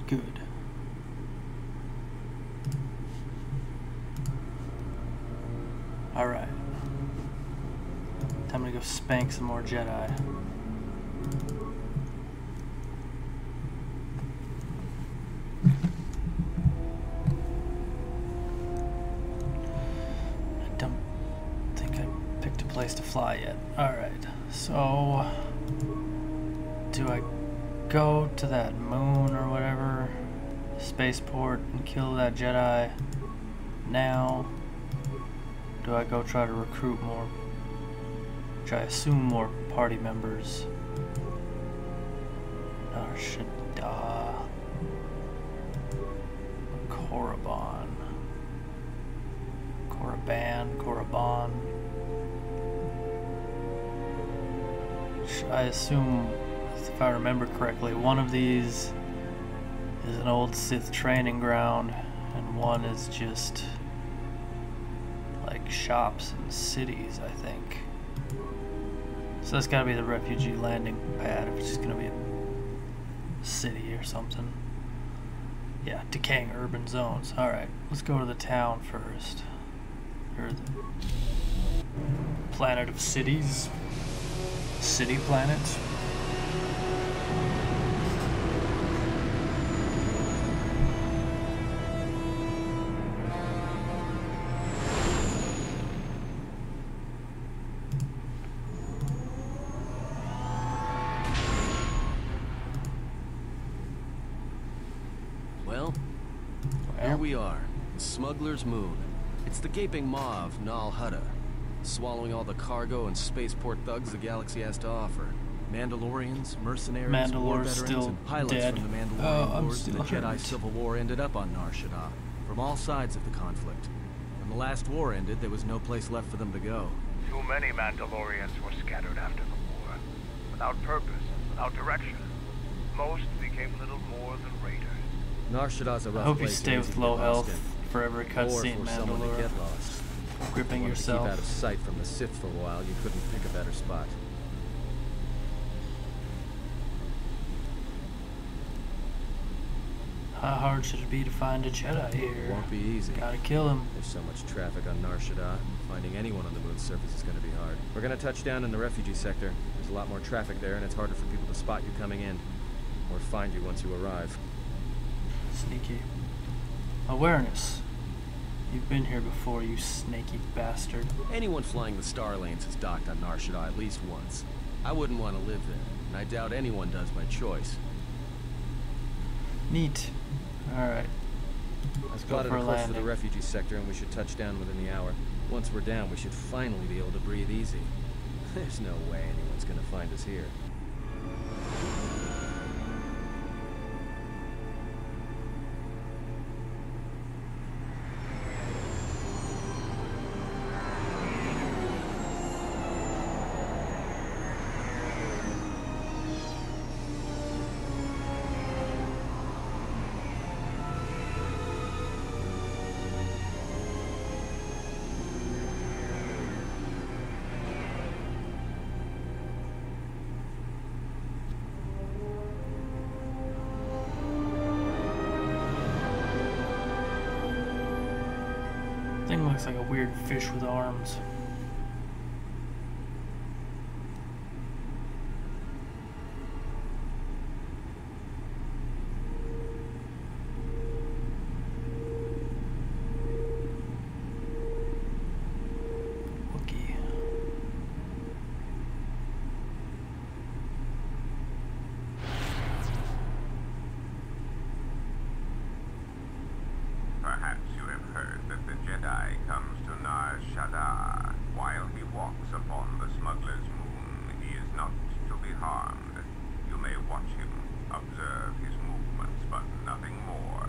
Good. Alright. Time to go spank some more Jedi. I don't think I picked a place to fly yet. Alright, so do I go to that moon or whatever, spaceport, and kill that Jedi now? Do I go try to recruit more, which I assume more party members? Narshada, Korriban. I assume, if I remember correctly, one of these is an old Sith training ground, and one is just like shops and cities, I think. So that's gotta be the refugee landing pad if it's just gonna be a city or something. Yeah, decaying urban zones. Alright, let's go to the town first. Or the planet of cities. City planet. Well, here we are, Smuggler's Moon. It's the gaping maw of Nal Hutta, swallowing all the cargo and spaceport thugs the galaxy has to offer. Mandalorians, mercenaries, war veterans, and pilots dead. from the Mandalorian Wars and the Jedi Civil War ended up on Nar Shaddaa, from all sides of the conflict. When the last war ended, there was no place left for them to go. Too many Mandalorians were scattered after the war, without purpose, without direction. Most became little more than raiders. Nar Shaddaa's a rough I hope you place stay to with get low lost health in. for every Or cutscene, for someone to Mandalore. get lost. Gripping Wanted to yourself. keep out of sight from the Sith for a while, you couldn't pick a better spot. How hard should it be to find a Jedi here? It won't be easy. Gotta kill him. There's so much traffic on Nar Shaddaa, finding anyone on the moon's surface is going to be hard. We're going to touch down in the refugee sector. There's a lot more traffic there, and it's harder for people to spot you coming in, or find you once you arrive. Sneaky. Awareness. You've been here before, you snaky bastard. Anyone flying the Star Lanes has docked on Nar Shaddaa at least once. I wouldn't want to live there, and I doubt anyone does by choice. Neat. Alright. Let's go Spotted for a a course for landing. the refugee sector, and we should touch down within the hour. Once we're down, we should finally be able to breathe easy. There's no way anyone's going to find us here. Thing looks like a weird fish with arms. Wookie. Perhaps you have heard that the Jedi comes to Nar Shaddaa. While he walks upon the smuggler's moon, he is not to be harmed. You may watch him, observe his movements, but nothing more.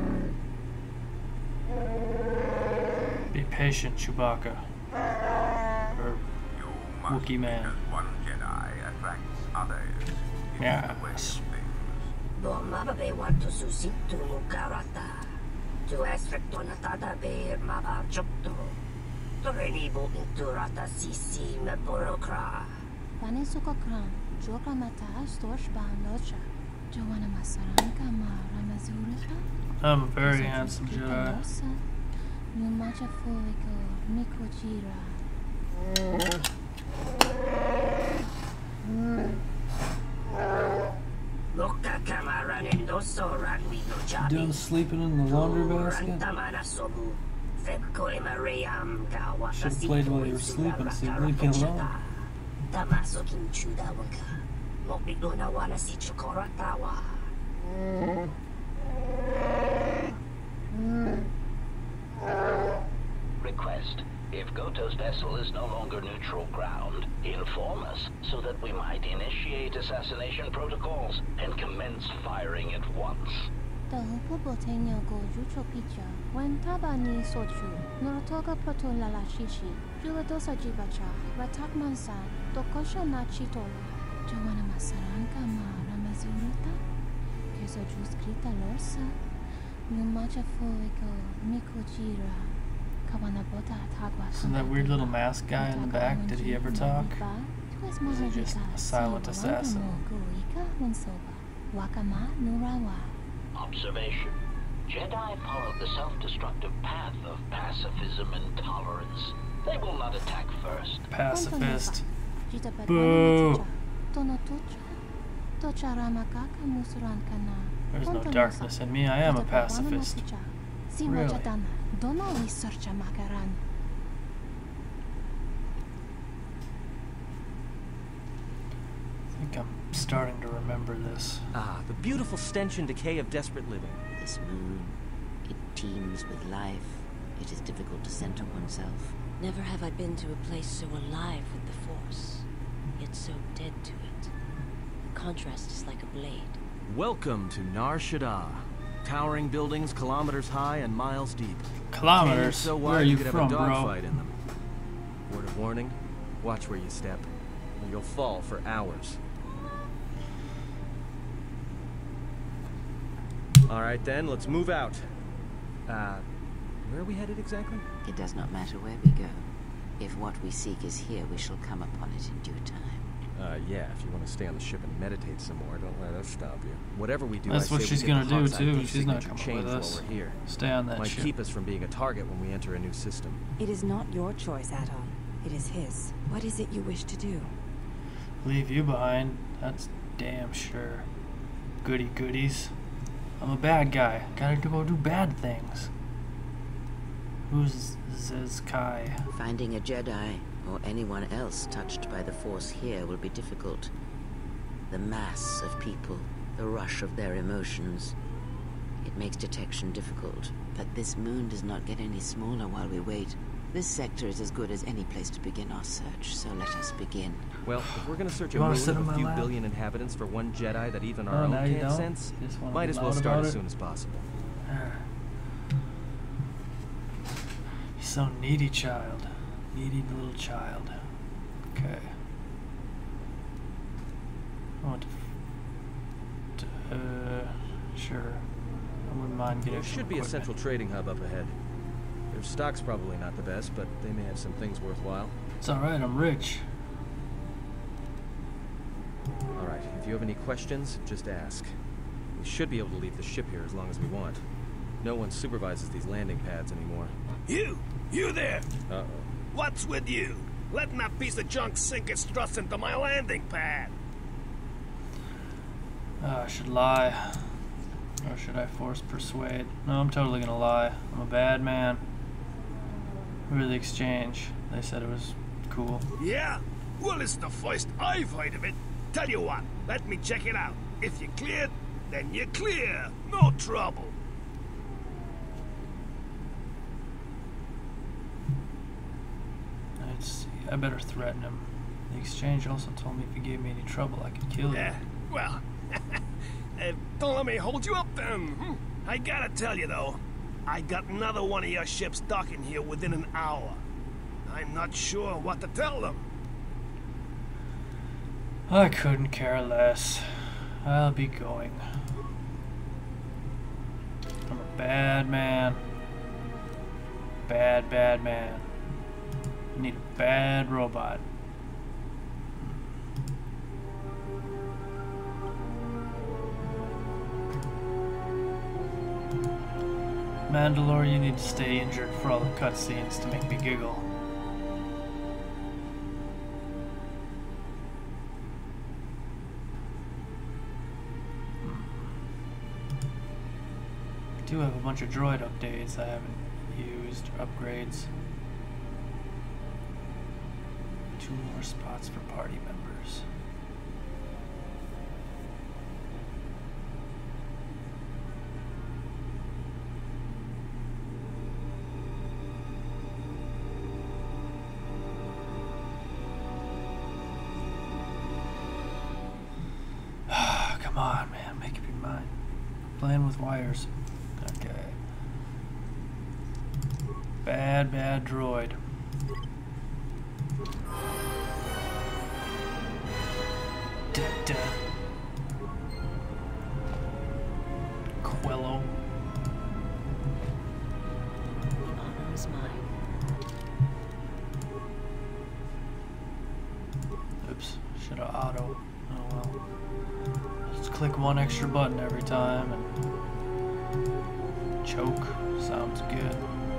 Be patient, Chewbacca. Or You must, Wookiee man. because one Jedi attracts others. It is the way of Yes. things. Bomabe want to susitu karata. To aspecto natada bear maba chokto. To relibo inturata sisi me borokra. Bani sukokran, joka mata storch ban locha. Joanna masaran kama ramaz I'm a very handsome Jedi. Done sleeping in the laundry basket? Should have played while you were sleeping, so you'd leave me alone. Request. If KOTOR's vessel is no longer neutral ground, inform us so that we might initiate assassination protocols and commence firing at once. So that weird little mask guy in the back, did he ever talk? Or is he just a silent assassin? Observation. Jedi follow the self-destructive path of pacifism and tolerance. They will not attack first. Pacifist. Boo! There's no darkness in me, I am a pacifist. Really? I think I'm starting to remember this. Ah, the beautiful stench and decay of desperate living. This moon, it teems with life. It is difficult to center oneself. Never have I been to a place so alive with the Force, yet so dead to it. The contrast is like a blade. Welcome to Nar Shaddaa. Towering buildings kilometers high and miles deep. Kilometers? So Where are wide you could from, have a bro? dogfight in them. Word of warning, watch where you step, or you'll fall for hours. Alright then, let's move out. Where are we headed exactly? It does not matter where we go. If what we seek is here, we shall come upon it in due time. Yeah, if you want to stay on the ship and meditate some more, don't let us stop you. Whatever we do, That's I what say she's we get gonna the do Hawk's too. ID She's not signature coming changed with while us. we're here. Stay on that Might ship. keep us from being a target when we enter a new system. It is not your choice, Adon. It is his. What is it you wish to do? Leave you behind. That's damn sure. Goody goodies. I'm a bad guy. Gotta go do bad things. Who's Zkai? Finding a Jedi, or anyone else touched by the Force here, will be difficult. The mass of people, the rush of their emotions. It makes detection difficult, but this moon does not get any smaller while we wait. This sector is as good as any place to begin our search, so let us begin. Well, if we're gonna search a You wanna moon sit of on a my few lap? billion inhabitants for one Jedi that even Oh, our own now you can't don't? sense, You just wanna might be as well loud start about as it? soon as possible. You're so needy, child. Needy little child. Okay. I want to... sure. I wouldn't mind getting There some should be a equipment. central trading hub up ahead. Their stock's probably not the best, but they may have some things worthwhile. It's alright, I'm rich. Alright, if you have any questions, just ask. We should be able to leave the ship here as long as we want. No one supervises these landing pads anymore. You there! Uh-oh. What's with you? Letting that piece of junk sink its struts into my landing pad! I should lie. Or should I force persuade? No, I'm totally gonna lie. I'm a bad man. Who did the exchange? They said it was cool. Yeah? Well, it's the first I've heard of it. Tell you what, let me check it out. If you're cleared, then you're clear. No trouble. Let's see. I better threaten him. The exchange also told me if he gave me any trouble, I could kill you. Well, don't let me hold you up then. I gotta tell you though, I got another one of your ships docking here within an hour. I'm not sure what to tell them. I couldn't care less. I'll be going. I'm a bad man. Bad, bad man. I need a bad robot. Mandalore, you need to stay injured for all the cutscenes to make me giggle. I do have a bunch of droid updates I haven't used, upgrades. 2 more spots for party members. Come on, man, make up your mind. Playing with wires. Okay. Bad droid. Quello. The honor is mine. Oops, should have auto. Oh well. Just click one extra button every time and choke. Sounds good.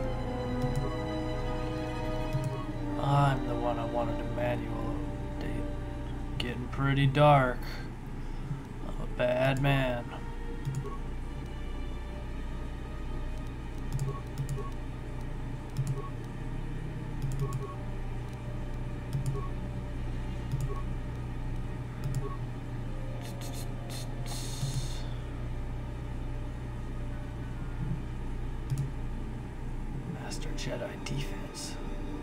I'm the one I wanted a manual update. Getting pretty dark. I'm a bad man. Master Jedi defense.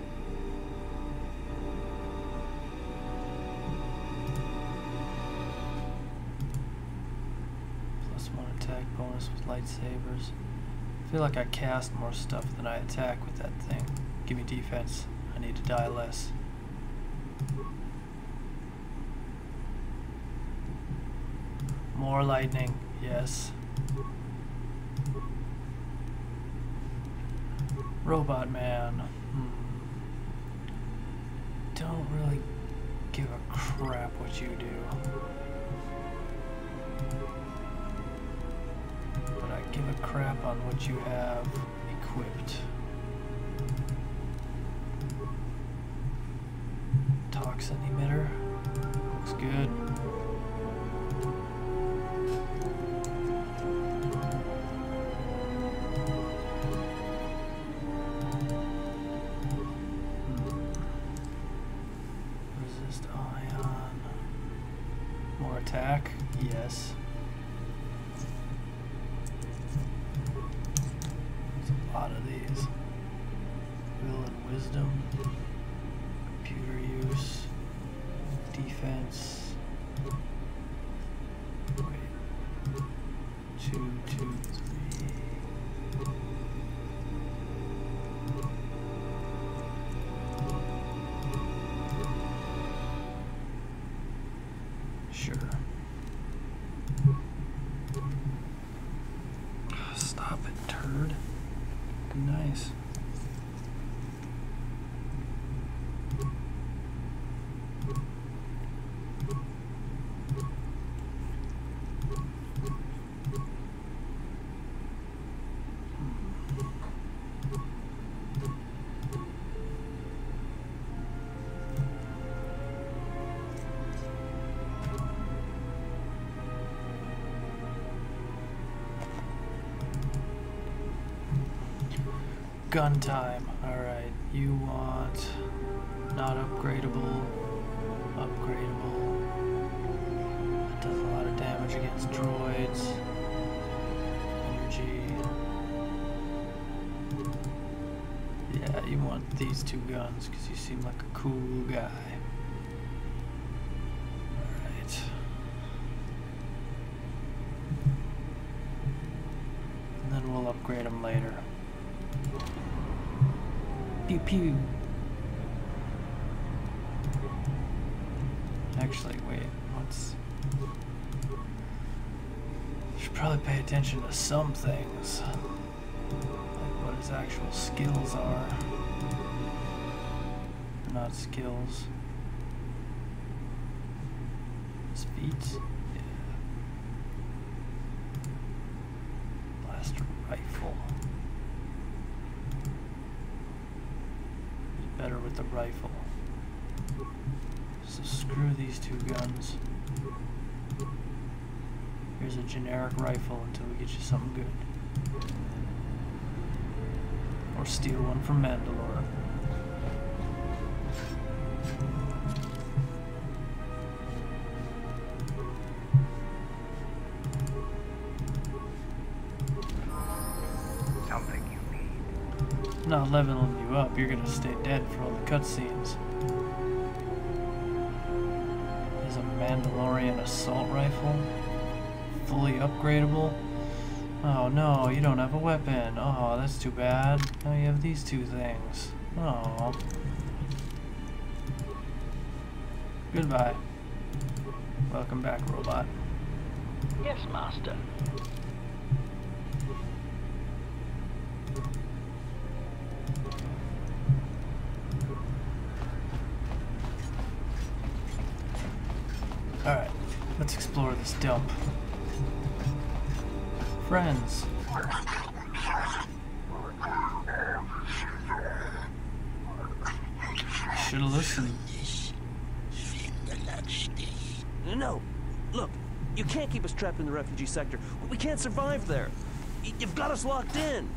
+1 attack bonus with lightsabers. I feel like I cast more stuff than I attack with that thing. Give me defense. I need to die less. More lightning, yes. Robot man. Don't really give a crap what you do. But I give a crap on what you have equipped. Toxin emitter. Looks good. Resist ion. More attack? Yes. There's a lot of these. Will and wisdom. Computer use. Defense. Wait. 2, 2, 3. Sure. Stop it, turd. Be nice. Gun time. Alright, you want not upgradable, upgradable. That does a lot of damage against droids. Energy. Yeah, you want these 2 guns because you seem like a cool guy. Alright. And then we'll upgrade them later. Pew pew. Actually, wait, what's... Should probably pay attention to some things. Like what his actual skills are. Not skills. His feats? Yeah. Blaster rifle. the rifle. So screw these two guns. Here's a generic rifle until we get you something good. Or steal one from Mandalore. Something you need. I'm not leveling you up, you're gonna stay dead for all the cutscenes. There's a Mandalorian assault rifle. Fully upgradable. Oh no, you don't have a weapon. Oh, that's too bad. Now you have these two things. Oh. Goodbye. Welcome back, robot. Yes, Master. Alright, let's explore this dump. Friends. Should've listened. No, look, you can't keep us trapped in the refugee sector. We can't survive there. You've got us locked in.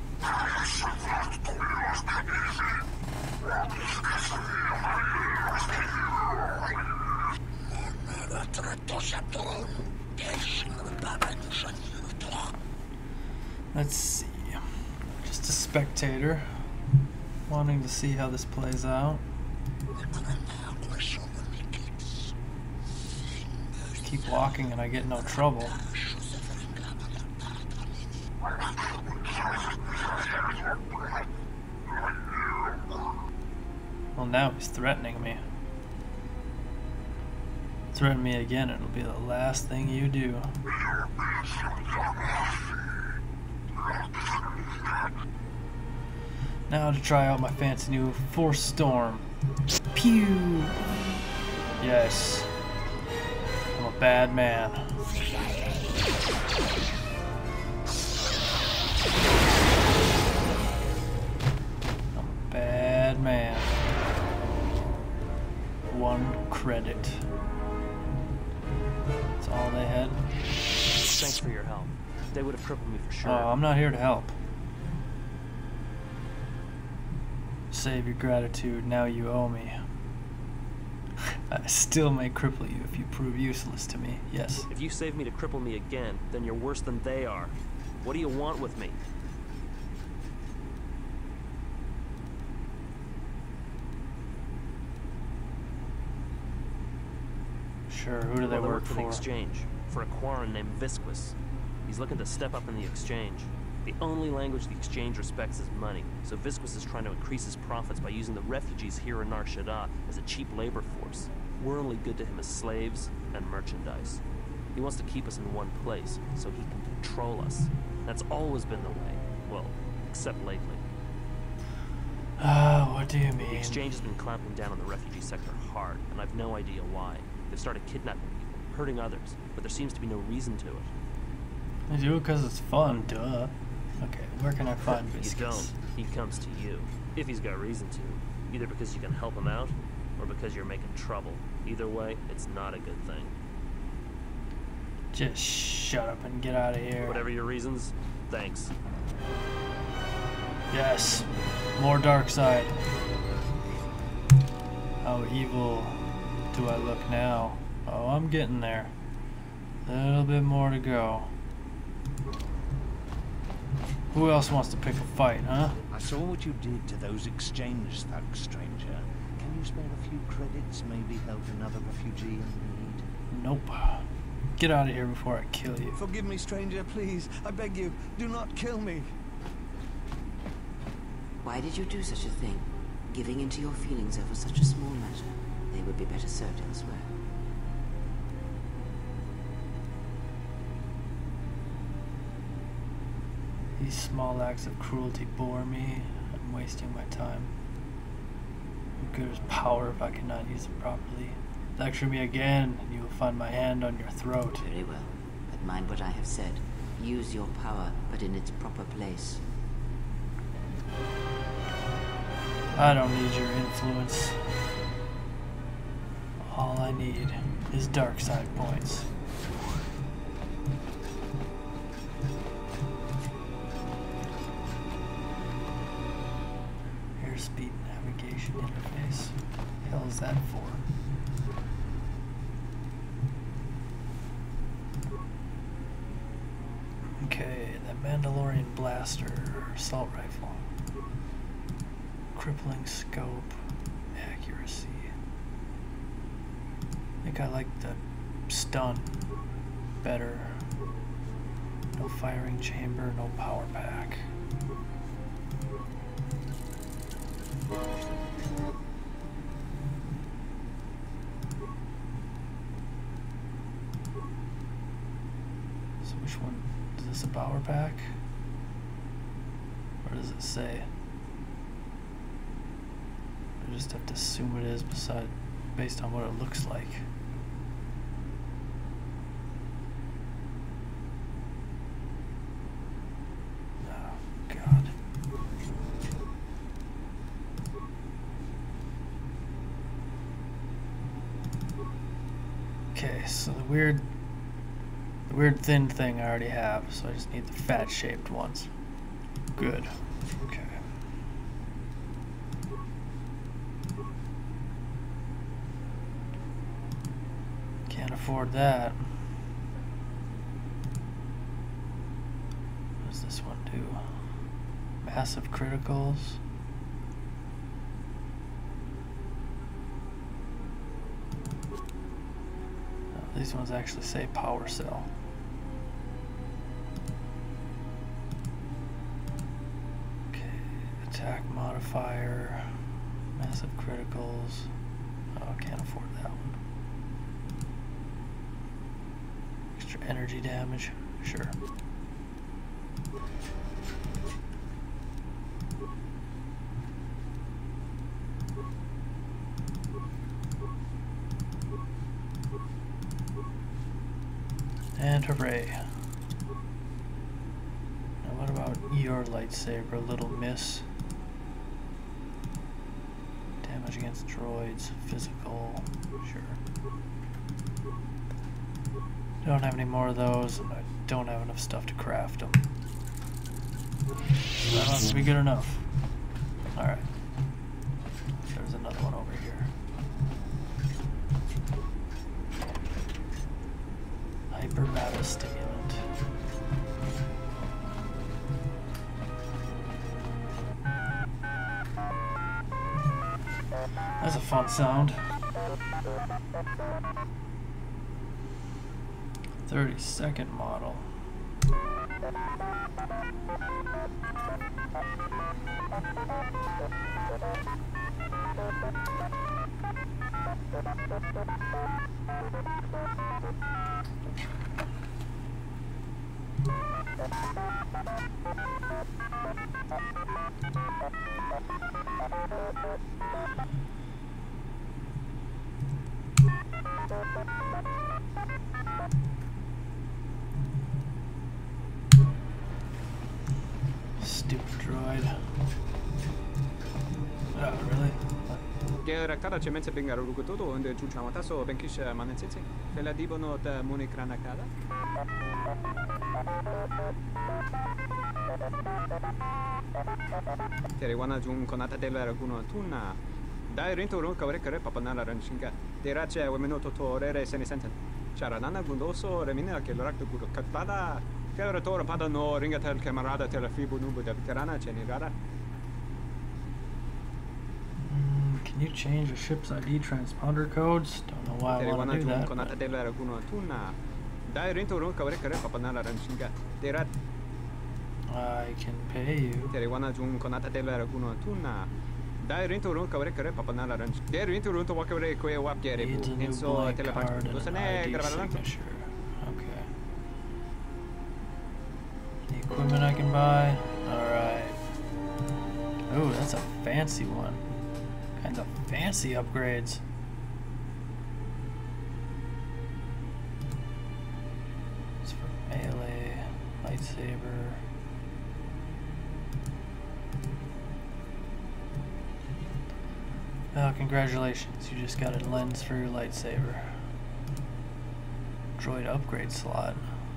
Let's see. Just a spectator, wanting to see how this plays out. Keep walking and I get no trouble. Well, now he's threatening me. Threaten me again, it'll be the last thing you do. Now to try out my fancy new Force Storm. Pew! Yes. I'm a bad man. I'm a bad man. 1 credit. That's all they had. Thanks for your help. They would have crippled me for sure. Oh, I'm not here to help. Save your gratitude, now you owe me. I still may cripple you if you prove useless to me, yes. If you save me to cripple me again, then you're worse than they are. What do you want with me? Sure, who do they work for? The for? Exchange, for a Quarren named Visquis. He's looking to step up in the Exchange. The only language the Exchange respects is money, so Visquis is trying to increase his profits by using the refugees here in Nar Shaddaa as a cheap labor force. We're only good to him as slaves and merchandise. He wants to keep us in one place, so he can control us. That's always been the way. Well, except lately. What do you mean? The Exchange has been clamping down on the refugee sector hard, and I've no idea why. They've started kidnapping people, hurting others, but there seems to be no reason to it. They do it because it's fun, duh. Okay, where can I find Visquis? You don't. He comes to you, if he's got reason to. Either because you can help him out, or because you're making trouble. Either way, it's not a good thing. Just shut up and get out of here. Whatever your reasons, thanks. Yes, more dark side. How evil do I look now? Oh, I'm getting there. A little bit more to go. Who else wants to pick a fight, huh? I saw what you did to those exchange thugs, stranger. Can you spare a few credits, maybe help another refugee in need? Nope. Get out of here before I kill you. Forgive me, stranger, please. I beg you, do not kill me. Why did you do such a thing? Giving in to your feelings over such a small matter. They would be better served elsewhere. These small acts of cruelty bore me. I'm wasting my time. What good is power if I cannot use it properly? Lecture me again, and you will find my hand on your throat. Very well. But mind what I have said. Use your power, but in its proper place. I don't need your influence. All I need is dark side points. Airspeed navigation interface. What the hell is that for? Okay, the Mandalorian blaster, assault rifle. Crippling scope, accuracy. I think I like the stun better. No firing chamber, no power pack. So which one? Is this a power pack? Or does it say? I just have to assume it is based on what it looks like. Oh, God. Okay, so the weird thin thing I already have, so I just need the fat shaped ones. Good. Okay. Can't afford that. What does this one do? Massive criticals. No, these ones actually say power cell. Okay, attack modifier, massive criticals. Oh, can't afford that one. Extra energy damage, sure. And hooray. Now what about your lightsaber, little miss? Damage against droids, physical, sure. Don't have any more of those, and I don't have enough stuff to craft them. So that must be good enough. Alright. There's another one over here. Hyper battle stimulant. That's a fun sound. 32nd model. Stupid droid. Oh, really? Gerakara cemense bengaru rugotodo and juchamataso benkish manetsi. Fela dibono da munikranakada. Teriwana jun konata della raguno tuna. Dai rento ron kavre kare papanala ranchinga. Derace wemenoto torere senesenten. Charanana gundoso remina che l'orakto guru katpada. Keratore pada no ringatel camarada telefibu nubu de veterana cenigara. Can you change a ship's ID transponder codes? Don't know why I want to do that. Konata della raguno tuna. Dai rento ron kavre kare papanala ranchinga. Derat I can pay you. Teriwana jun konata della raguno tuna. Dai rento ron kavre kare papanala ranch. Der rento ron to wakavre kwe wap gerebu. Enso telefax. Dosane gravana. Okay. Any equipment I can buy? Alright. Ooh, that's a fancy one. Kinds of fancy upgrades. It's for melee, lightsaber. Oh, congratulations, you just got a lens for your lightsaber. Droid upgrade slot.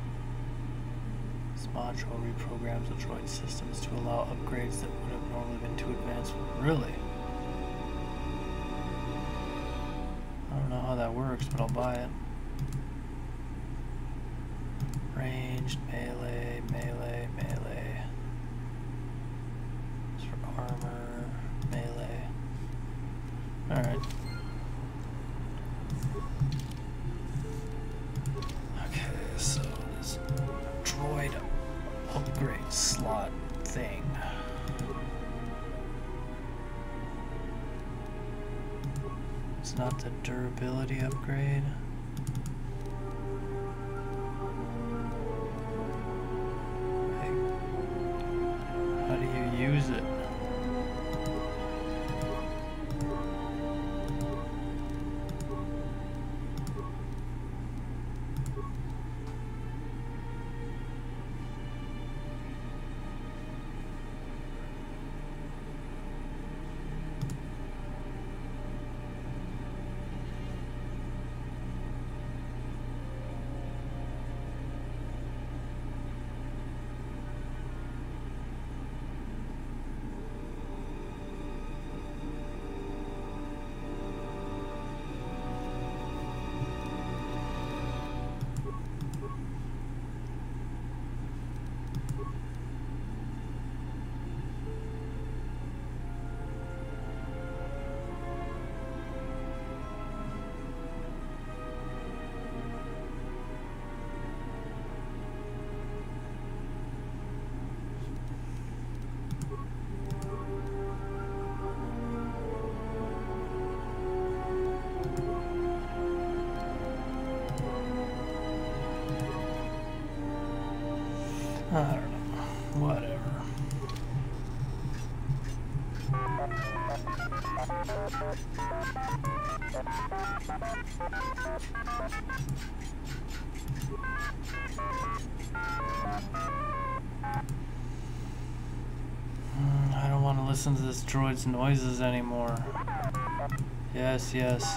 This module reprograms the droid systems to allow upgrades that would have normally been too advanced. Really? I don't know how that works, but I'll buy it. Ranged, melee, melee, melee. It's for armor, melee. Alright. Okay, so this droid upgrade slot thing. It's not the durability upgrade. How do you use it? I don't know. Whatever. I don't want to listen to this droid's noises anymore. Yes, yes.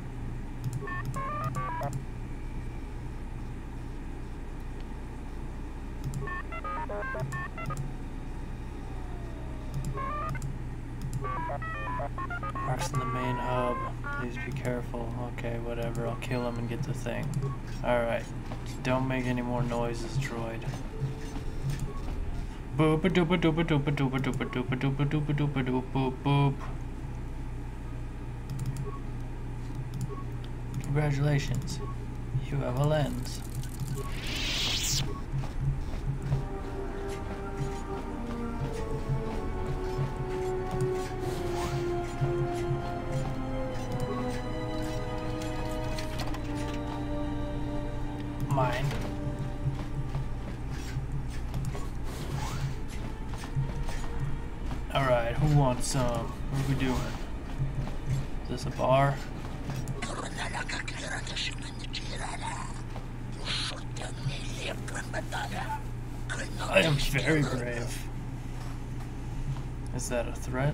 Mark's in the main hub. Please be careful. Okay, whatever. I'll kill him and get the thing. Alright. Don't make any more noises, droid. Boop a doop a doop a doop a doop a doop a doop a doop a doop a doop a doop boop boop. Congratulations. You have a lens. Mine. Alright, who wants some? What are we doing? Is this a bar? I am very brave. Is that a threat?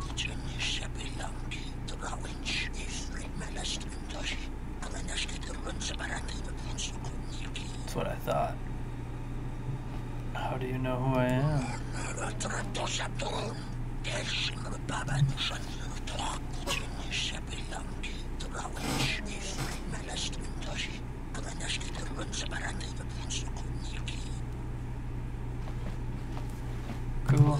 That's what I thought. How do you know who I am? Cool.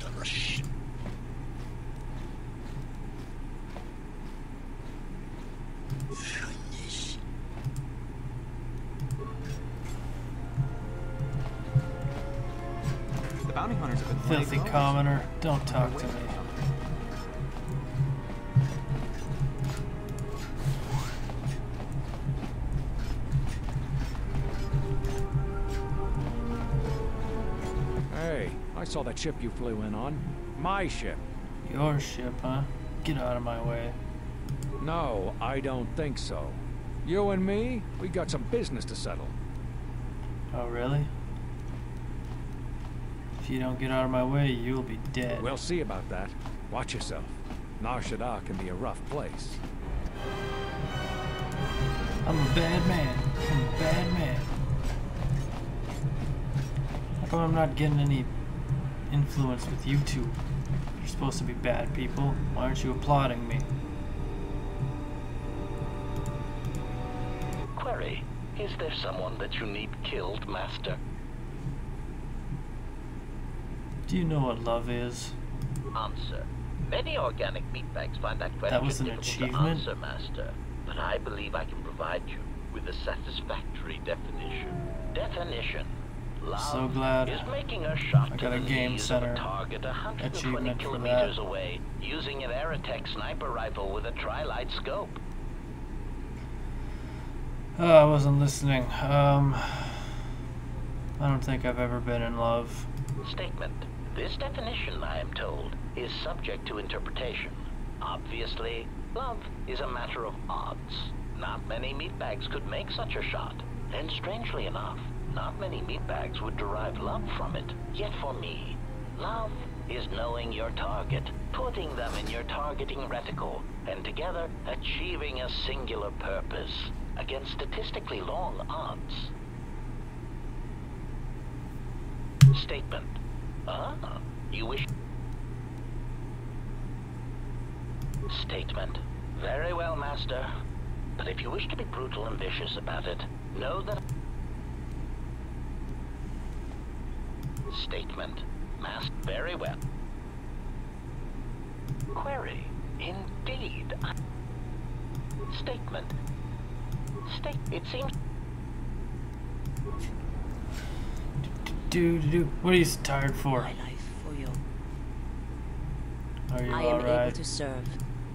The bounty hunters have been Filthy commoner, don't talk to me. Hey, I saw that ship you flew in on. My ship. Your ship, huh? Get out of my way. No, I don't think so. You and me, we got some business to settle. Oh, really? If you don't get out of my way, you'll be dead. We'll see about that. Watch yourself. Nar Shaddaa can be a rough place. I'm a bad man. I'm a bad man. How come I'm not getting any influence with you two? You're supposed to be bad people. Why aren't you applauding me? Query, is there someone that you need killed, Master? Do you know what love is? Answer. Many organic meatbags find that question That was an difficult achievement? to answer, Master. But I believe I can provide you with a satisfactory definition. Definition. Love So glad is making a shot I got to a the Game knees Center of a target 120 achievement for kilometers that. away, using an Aerotech sniper rifle with a tri-light scope. Oh, I wasn't listening. I don't think I've ever been in love. Statement. This definition, I am told, is subject to interpretation. Obviously, love is a matter of odds. Not many meatbags could make such a shot. And strangely enough, not many meatbags would derive love from it. Yet for me, love is knowing your target, putting them in your targeting reticle, and together achieving a singular purpose against statistically long odds. Statement. Ah, you wish... Statement. Very well, Master. But if you wish to be brutal and vicious about it, know that... Statement. Master. Very well. Query. Indeed. Statement. It seems... What are you so tired for? My life for you. Are you I am alright? able to serve.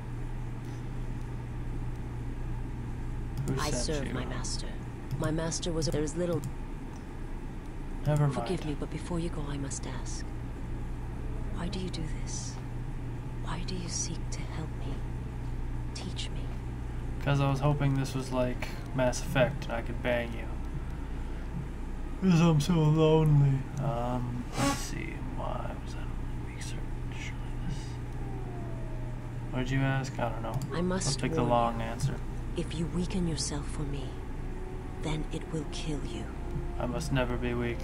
Who I sent serve you? my master. My master was... There is little... Never mind. Forgive me, but before you go, I must ask. Why do you do this? Why do you seek to help me? Teach me. Because I was hoping this was like Mass Effect and I could bang you. Because I'm so lonely. Let's see. Why was that a weak search? Surely this... What did you ask? I don't know. I must I'll pick the warn long you. answer. If you weaken yourself for me, then it will kill you. I must never be weak.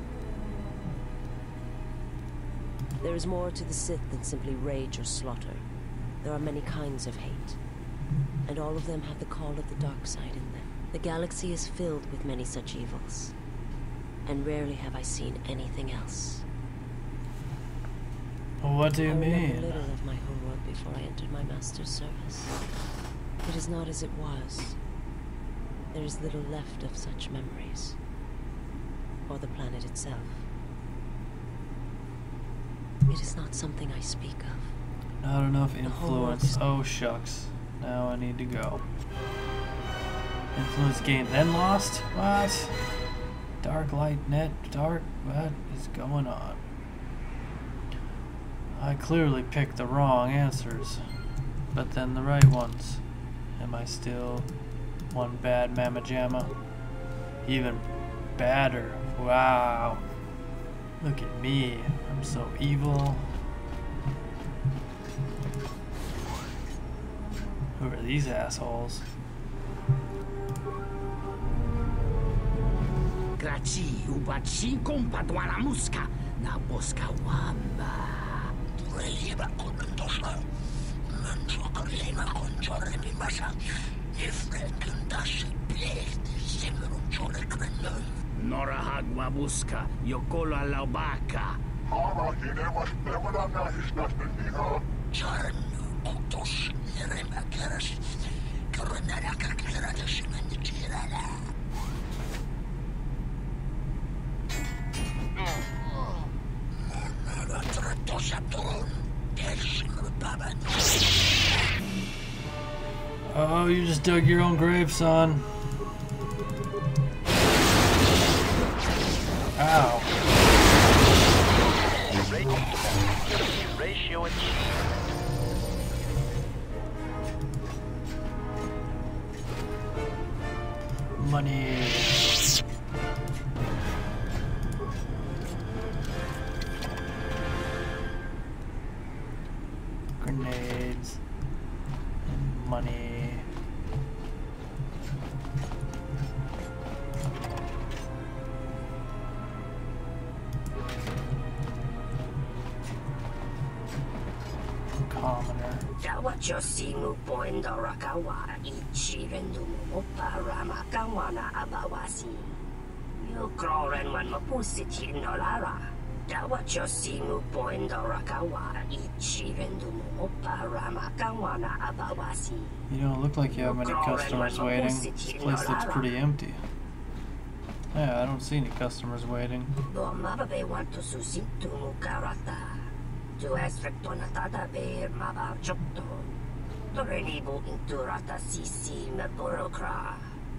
There is more to the Sith than simply rage or slaughter. There are many kinds of hate, and all of them have the call of the dark side in them. The galaxy is filled with many such evils, and rarely have I seen anything else. What do you I remember mean? little of my homeworld before I entered my master's service. It is not as it was. There is little left of such memories, or the planet itself. It is not something I speak of. Not enough The whole world influence. is... Oh shucks. Now I need to go. Influence gained, then lost? What? Dark light net, dark? What is going on? I clearly picked the wrong answers, but then the right ones. Am I still one bad mamma jamma? Even badder. Wow. Look at me. I'm so evil. Who are these assholes? Graci ubaci kompadwana muska na boska wamba. Tureliba kontosa. Mansokorlema konchore bimasa. Ifretundas bled simrunchore krennon. Nora hagwa buska yokolo alaubaka. Mama kinemas nemadana hisnastetino. Charnu otos nerema keras. Koronara kakera desmentirala. Oh, you just dug your own grave, son. Ow. Ratio achieved. Money. Grenades. And money. Commoner. Tawachosimu poindorakawa ichirendumu oparama kawana abawasi. Yukroren wan mapusiti nolara. Tawachosimu poindorakawa ichirendumu oparama kawana abawasi. You don't look like you have many customers waiting. This place looks pretty empty. Yeah, I don't see any customers waiting. Bomababe want to susitu mukarata. Tu es rectonatada ber mabar chokto. Torenibu inturata sisi me burokra.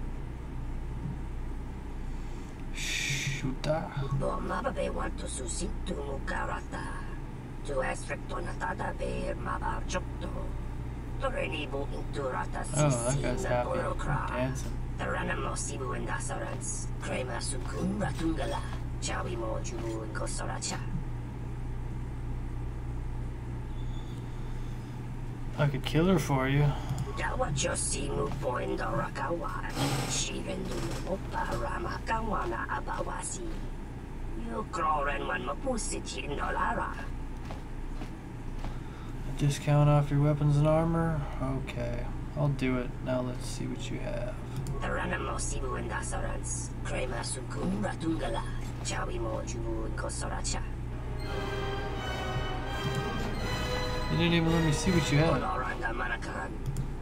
Shoota. Bomababe want to susitu mukarata. Tu es rectonatada ber mabar chokto. Torenibu inturata sisi me burokra. Dancing. Taranamo sibu indasarans. Crema sukun ratungala. Chawi moju inkosoracha. I could kill her for you. Tawachosimu poindorakawa ichirendumu oparama kawana abawasi. Yukroren wan mapusiti nolara. A discount off your weapons and armor? Okay, I'll do it. Now let's see what you have. Taranamo sibu indasarans. Crema sukun ratungala. Chawi moju inkosoracha. You didn't even let me see what you had. Oloranda manakan.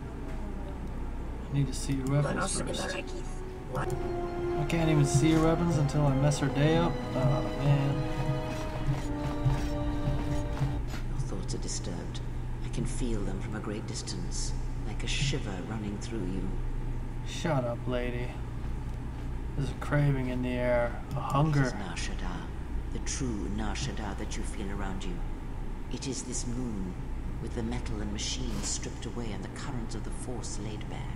I need to see your weapons first. I can't even see your weapons until I mess her day up. Oh man. Your thoughts are disturbed. I can feel them from a great distance, like a shiver running through you. Shut up, lady. There's a craving in the air, a hunger. It is Nar Shaddaa, the true Nar Shaddaa that you feel around you. It is this moon, with the metal and machines stripped away and the currents of the Force laid bare.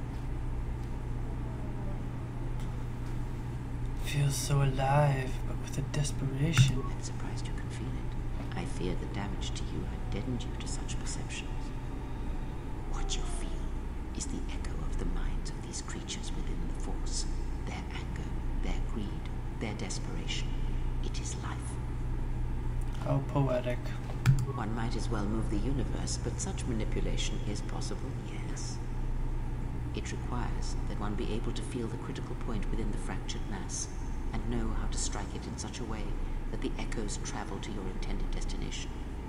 Feels so alive, but with a desperation. I'm surprised you can feel it. I fear the damage to you had deadened you to such perceptions. What you feel is the echo of the minds of these creatures within the Force. Their anger, their greed, their desperation. It is life. How poetic. One might as well move the universe, but such manipulation is possible, yes. It requires that one be able to feel the critical point within the fractured mass, and know how to strike it in such a way that the echoes travel to your intended destination.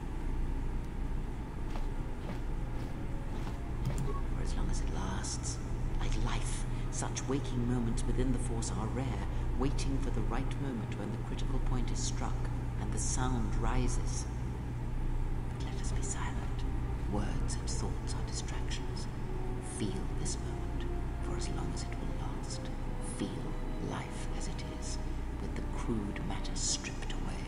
For as long as it lasts, like life, such waking moments within the Force are rare, waiting for the right moment when the critical point is struck and the sound rises. Be silent. Words and thoughts are distractions. Feel this moment for as long as it will last. Feel life as it is, with the crude matter stripped away.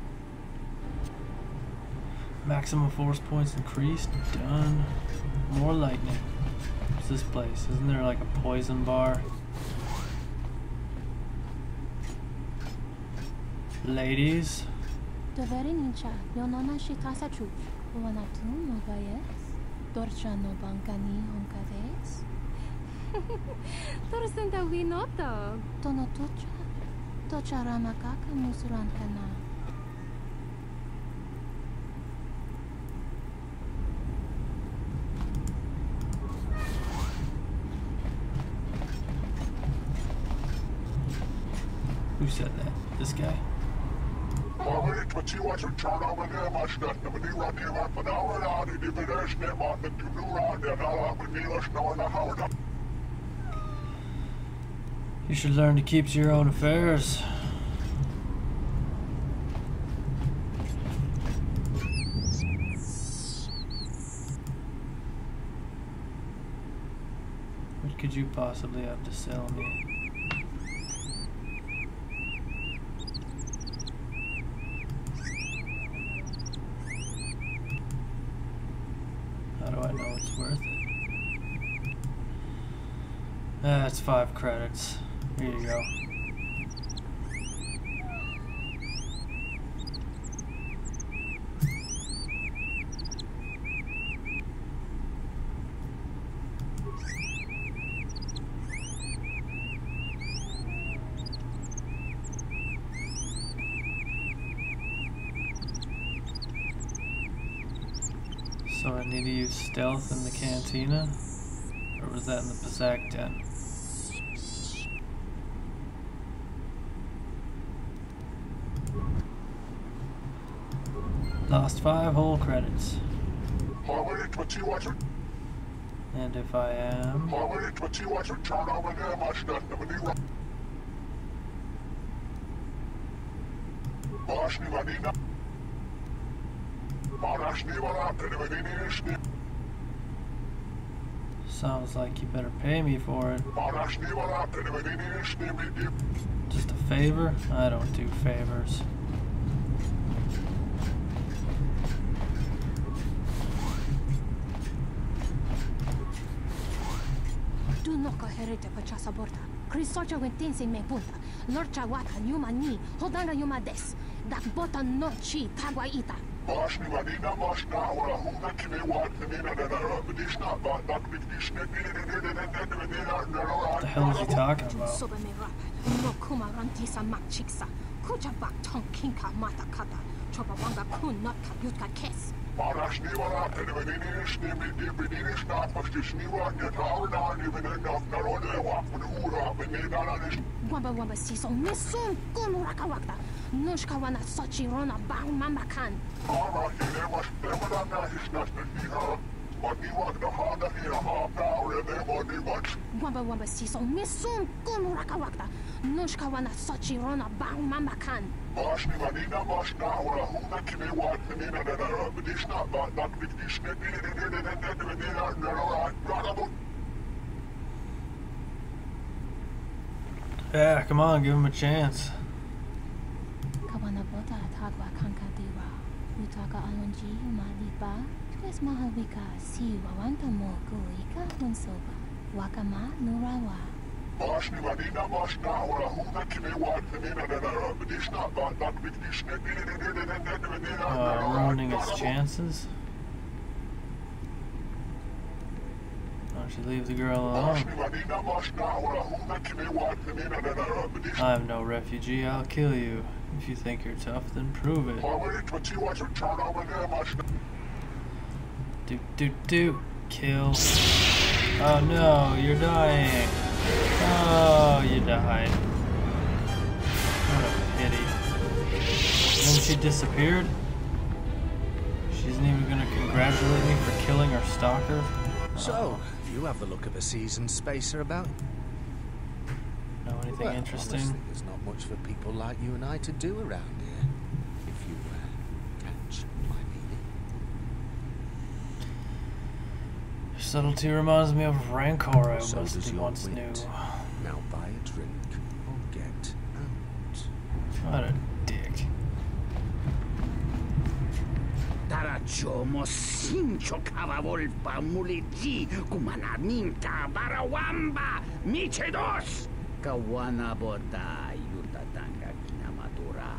Maximum force points increased. Done. More lightning. What's this place? Isn't there like a poison bar? Ladies. Doverenincha, Yonona Shikasachuk, Wanatu Nogayes, Dorcha no Bankani Honkades. Torsenta Winoto, Tonotucha, Tocha Ramakaka Musurankana. Who said that? This guy? You should learn to keep to your own affairs. What could you possibly have to sell me? How do I know it's worth it? That's 5 credits. Here you go. So I need to use stealth in the cantina? Or was that in the Pizzac den? Lost 5 whole credits. And if I am... Sounds like you better pay me for it. Just a favor? I don't do favors. Do not go herete pachasa borta. Crisocha wentense me punta. Lorcha wata nyuma ni. Hodanga yuma des. Dak bota no chi tagwa ita. What the hell is he talking about? No kuma rantisa makchiksa. Kucha bak tong kinka mata kata. Chopa wanga kun not ka yutka kes. Wamba siso misun kun rakawakta. Nushka wana sochi rona bang mamakan. Wamba siso misun kun rakawakta. Nushka wana sochi rona bang mamakan. Yeah, come on, give him a chance. Kawana bota tagwa kankadira. Utaka alonji umalipa. Tues mahavika si wawanta moku ika hunsoba. Wakama nurawa. Ruining its chances? Why don't you leave the girl alone? I'm no refugee, I'll kill you. If you think you're tough, then prove it. Do. Kill. Oh no, you're dying. Oh, you died. What a pity. Then she disappeared? She isn't even gonna congratulate me for killing her stalker? So, you have the look of a seasoned spacer about? Know anything interesting? Honestly, there's not much for people like you and I to do around here. If you catch my meaning. Subtlety reminds me of Rancor I So does your once wit. knew. Now buy a drink or get out. What a dick. Tarachomo sincho kavavolpa muliji kumanaminta barawamba michedos kawana bota yutatanga kinamatura.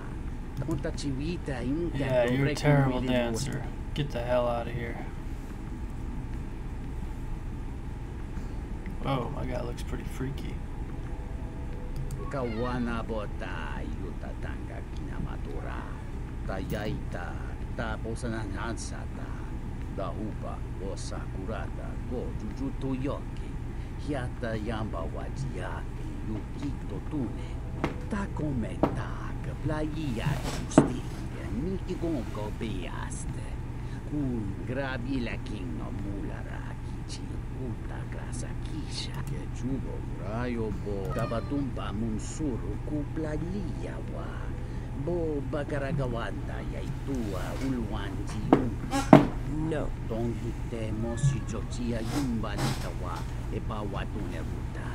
Yeah, you're a terrible dancer. Get the hell out of here. Whoa, my guy looks pretty freaky. Kawana bota yutatanga kinamatura. Tayaita taposanan hansata. Da upa o sakurata go jujuto yoki. Hiata yamba wajiaki yukito tune. Ta comenta que playa justinga niki gonko beaste. Kun grabi la kinga mulara kichi uta grasa kisha. Que chubo rayo bo tabatumpa munsuru kuplaya wa. Bo bakaragawanda yaitua ulwanji No. Don hite mosi chochia yumba nitawa epa watune ruta.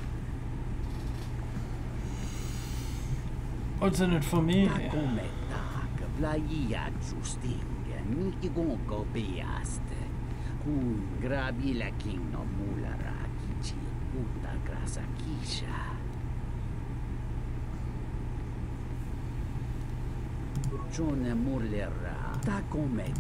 What's in it for me? Takometa que playa justinga niki gonko beaste. Kun grabi la kingno mulara kichi uta grasa kisha. Jone mulera takometa.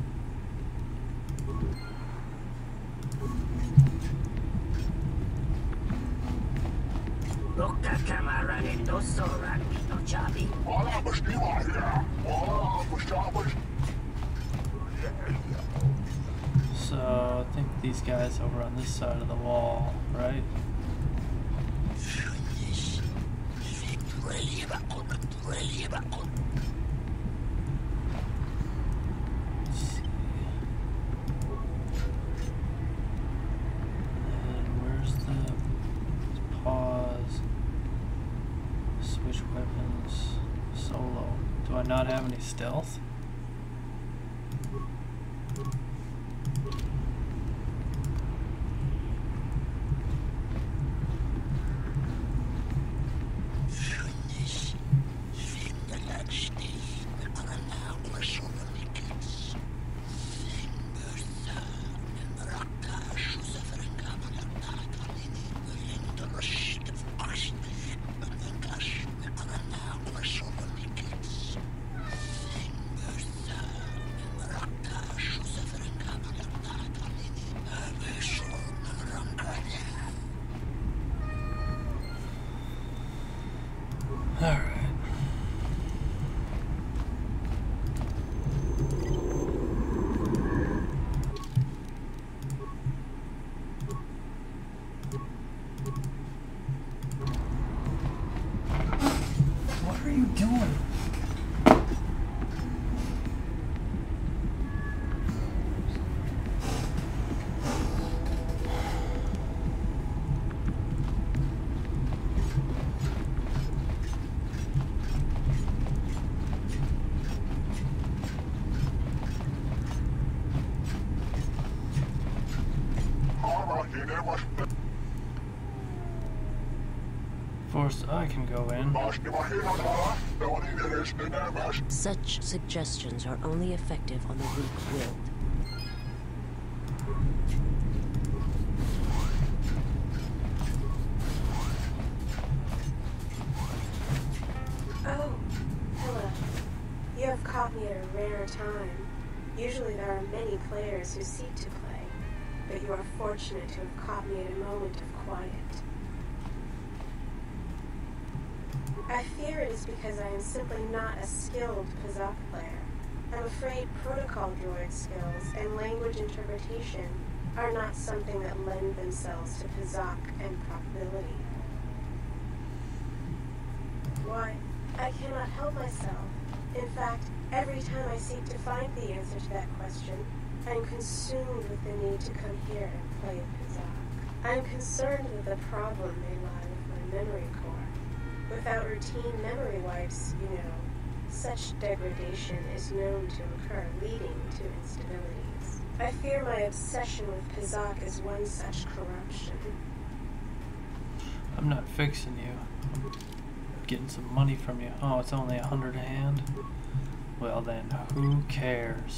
Loka kamera nito soran nito chabi. Wala bashtiwa here. Wala bashtawa. So So I think these guys over on this side of the wall, right? Do I not have any stealth? Force, I can go in. Such suggestions are only effective on the weak-willed. Oh, hello. You have caught me at a rare time. Usually there are many players who seek to play, but you are fortunate to have caught me at a moment of quiet. I fear it is because I am simply not a skilled Pazak player. I'm afraid protocol droid skills and language interpretation are not something that lend themselves to Pazak and probability. Why, I cannot help myself. In fact, every time I seek to find the answer to that question, I am consumed with the need to come here and play Pazak. I am concerned that the problem may lie with my memory core. Without routine memory wipes, you know, such degradation is known to occur, leading to instabilities. I fear my obsession with Pazak is one such corruption. I'm not fixing you. I'm getting some money from you. Oh, it's only 100 a hand? Well then, who cares?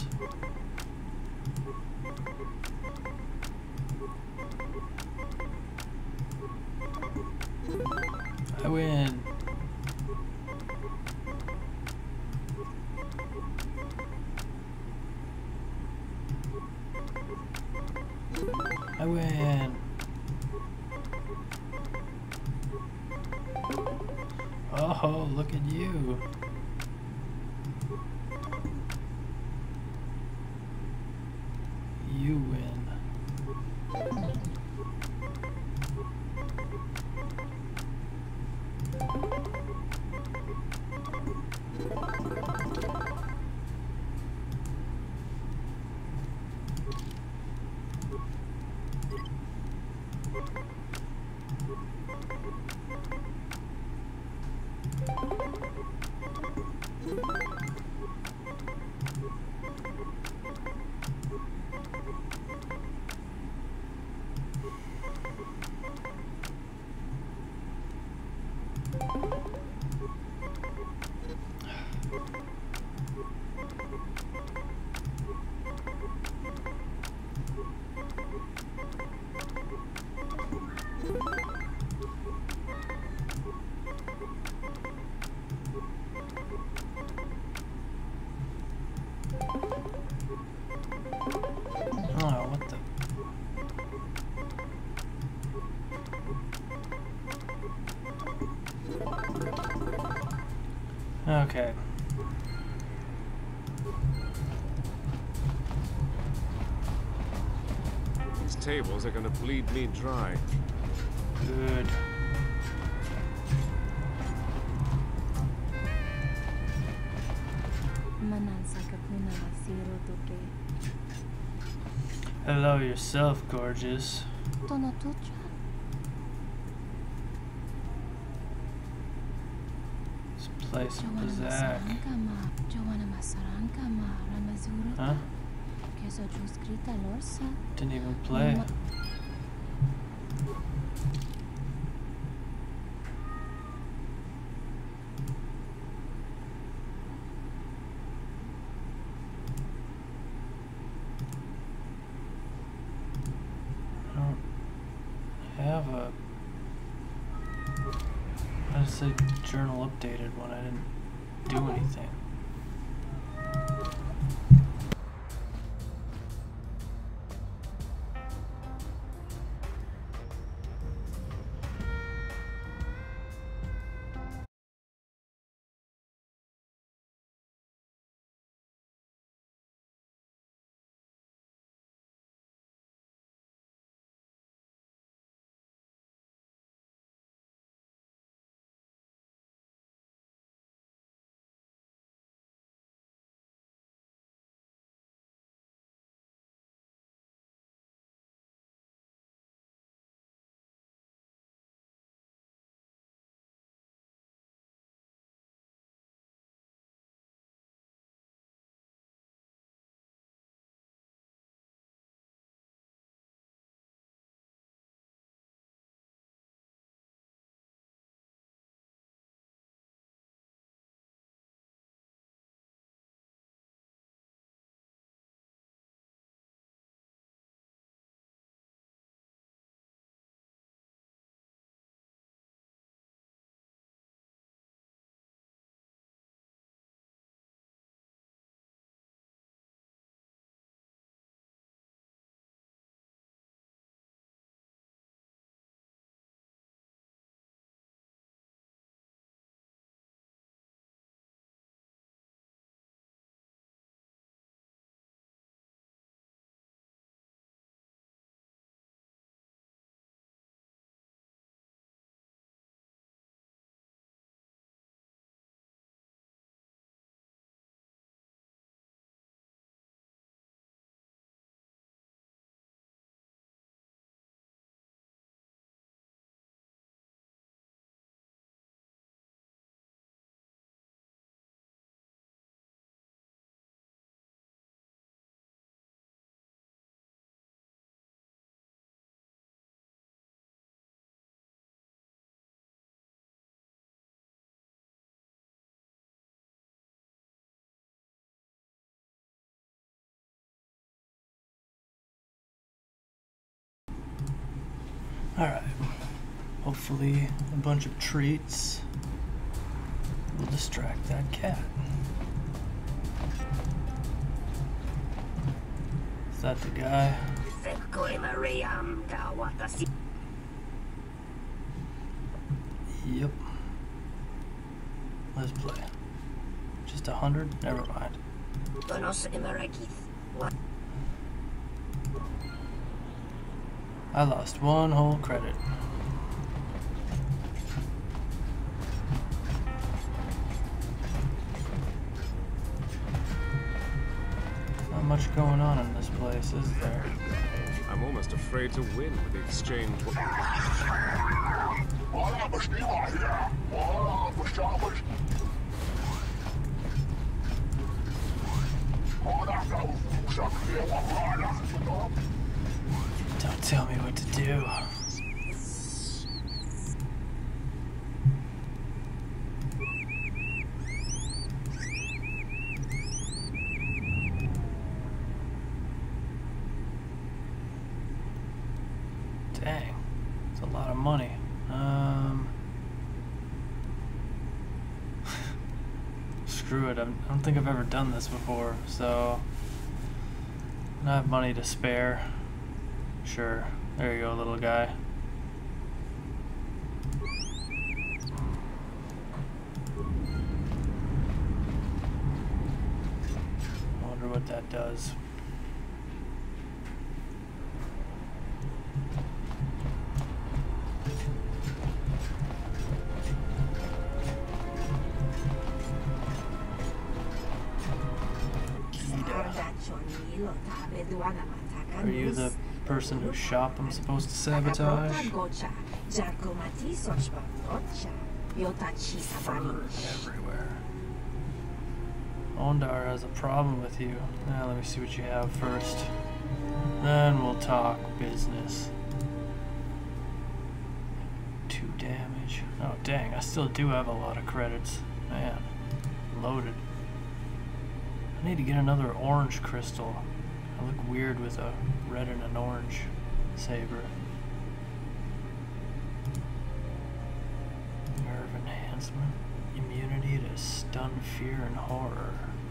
I win. I win. Oh, look at you. You win. tables are gonna bleed me dry. Good. Hello yourself, gorgeous. Let's play some Bazak. Huh? Didn't even play. I just said journal updated when I didn't do anything. Alright, hopefully a bunch of treats will distract that cat. Is that the guy? Yep. Let's play. Just 100? Never mind. I lost one whole credit. Not much going on in this place, is there? I'm almost afraid to win with the exchange. Don't tell me what to do. Dang, it's a lot of money. Screw it, I don't think I've ever done this before, so I have money to spare. Sure, there you go, little guy. I wonder what that does. Are you the person whose shop I'm supposed to sabotage? Everywhere. Ondar has a problem with you. Now let me see what you have first. Then we'll talk business. 2 damage. Oh dang, I still do have a lot of credits. Man, loaded. I need to get another orange crystal. I look weird with a red and an orange saber. Nerve enhancement. Immunity to stun, fear, and horror.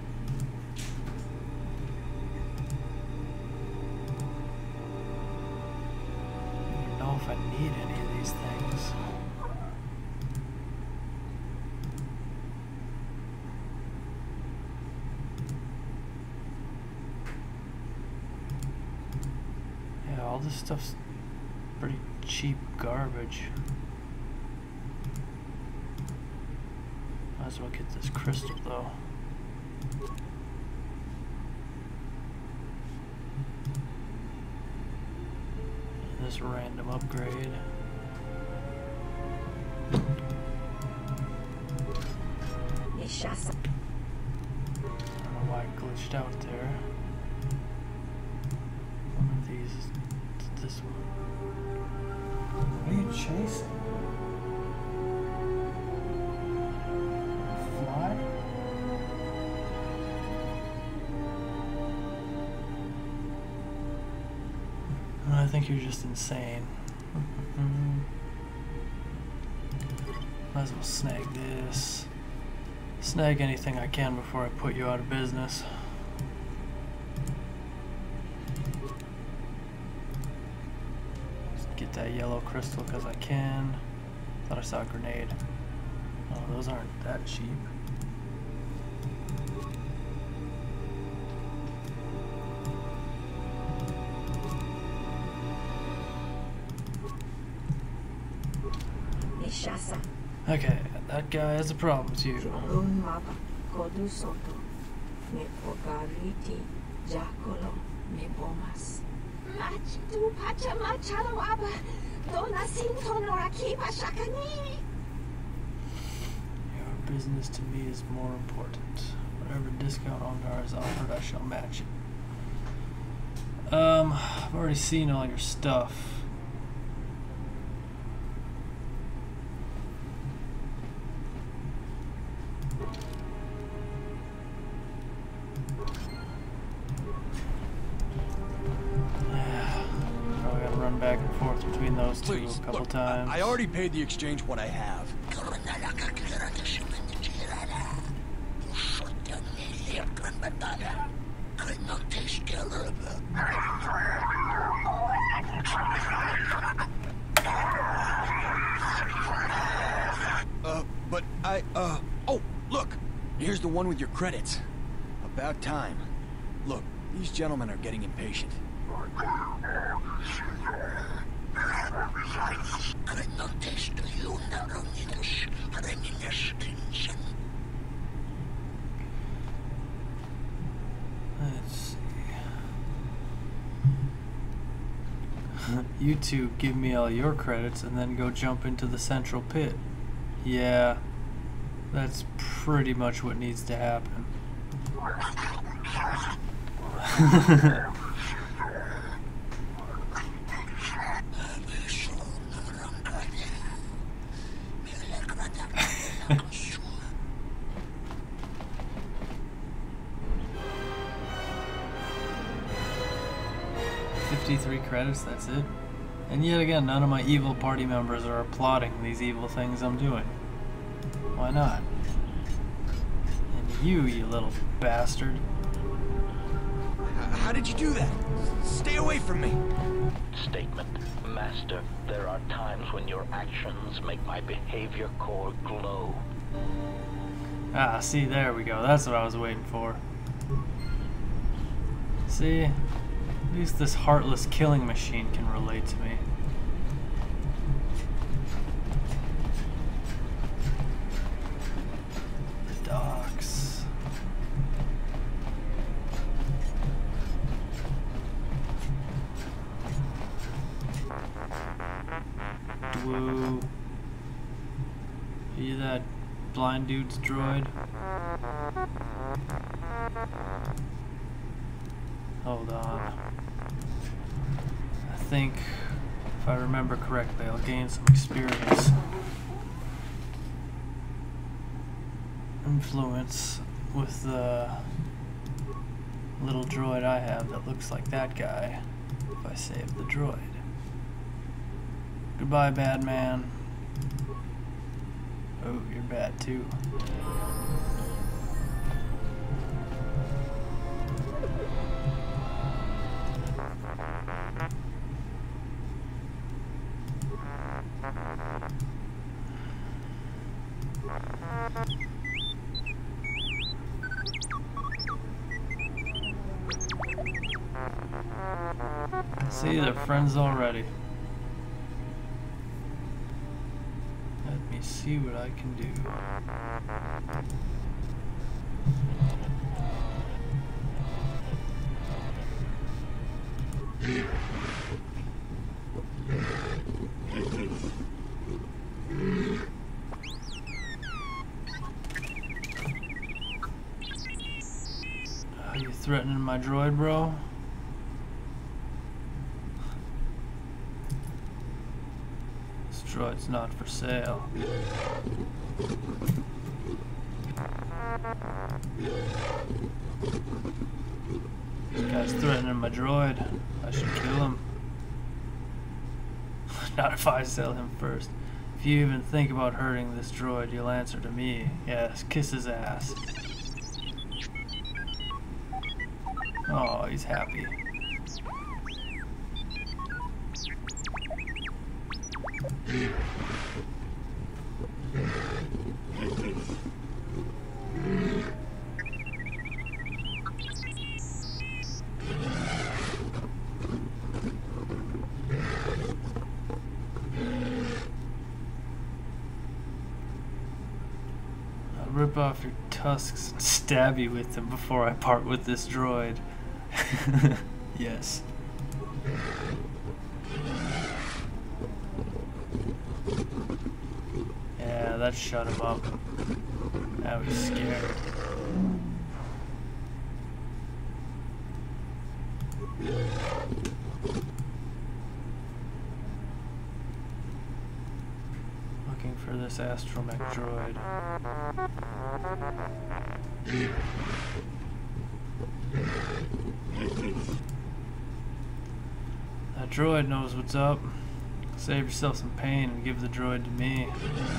I don't know if I need any of these things. Yeah, all this stuff's pretty cheap garbage. Might as well get this crystal though. And this random upgrade. I don't know why it glitched out there. One of these is this one. What are you chasing? Fly? I think you're just insane. Might as well snag this. Snag anything I can before I put you out of business. Just get that yellow crystal because I can. Thought I saw a grenade. Oh, those aren't that cheap. Okay, that guy has a problem with you. Your business to me is more important. Whatever discount Ondar is offered, I shall match it. I've already seen all your stuff. Please, a couple look, times. I already paid the exchange what I have. But oh, look! Here's the one with your credits. About time. Look, these gentlemen are getting impatient. Let's see. You two give me all your credits and then go jump into the central pit. Yeah, that's pretty much what needs to happen. Credits, that's it. And yet again, none of my evil party members are applauding these evil things I'm doing. Why not? And you little bastard. How did you do that? Stay away from me. Statement. Master, there are times when your actions make my behavior core glow. Ah, see, there we go. That's what I was waiting for. See? At least this heartless killing machine can relate to me. The docks. blind dude's droid. Hold on. I think, if I remember correctly, I'll gain some experience. Influence with the little droid I have that looks like that guy if I save the droid. Goodbye, bad man. Oh, you're bad too. See, they're friends already. Let me see what I can do. Are you threatening my droid, bro? Droid's not for sale. This guy's threatening my droid. I should kill him. Not if I sell him first. If you even think about hurting this droid, you'll answer to me. Yes, kiss his ass. Oh, he's happy. I'll rip off your tusks and stab you with them before I part with this droid. Yes. Yeah, that shut him up. Now he's scared. Looking for this astromech droid. That droid knows what's up. Save yourself some pain and give the droid to me.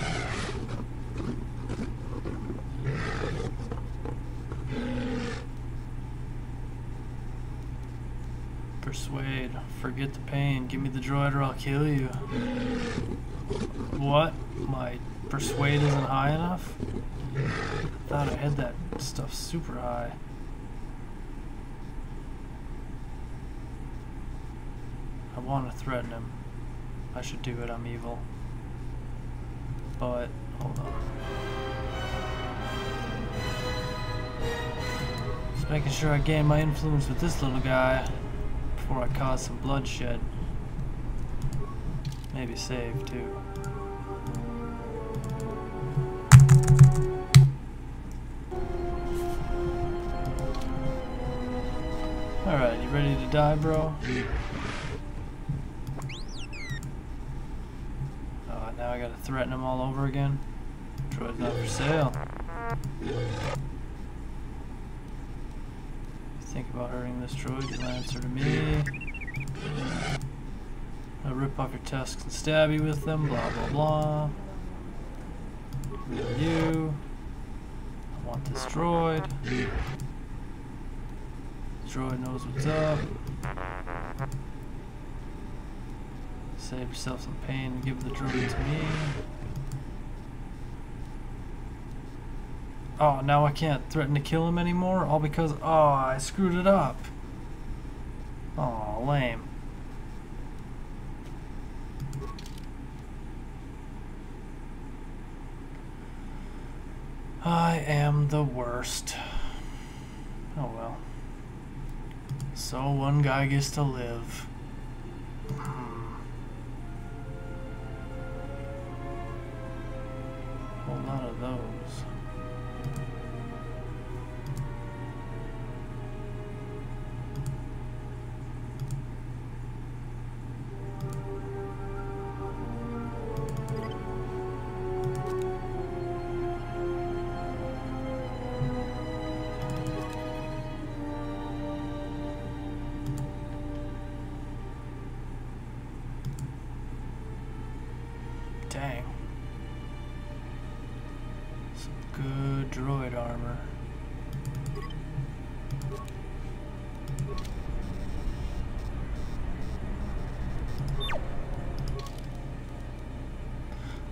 Persuade. Forget the pain. Give me the droid or I'll kill you. What? My persuade isn't high enough? I thought I had that stuff super high. I want to threaten him. I should do it, I'm evil. But, hold on. Just making sure I gain my influence with this little guy before I cause some bloodshed. Maybe save, too. Alright, you ready to die, bro? Now I gotta threaten him all over again. Droid's not for sale. You think about hurting this droid, you'll answer to me. I'll rip off your tusks and stab you with them, blah blah blah. Who are you? I want this droid. This droid knows what's up. Save yourself some pain and give the droid to me. Oh, now I can't threaten to kill him anymore? All because, oh, I screwed it up. Oh, lame. I am the worst. Oh well. So one guy gets to live. Whole lot of those.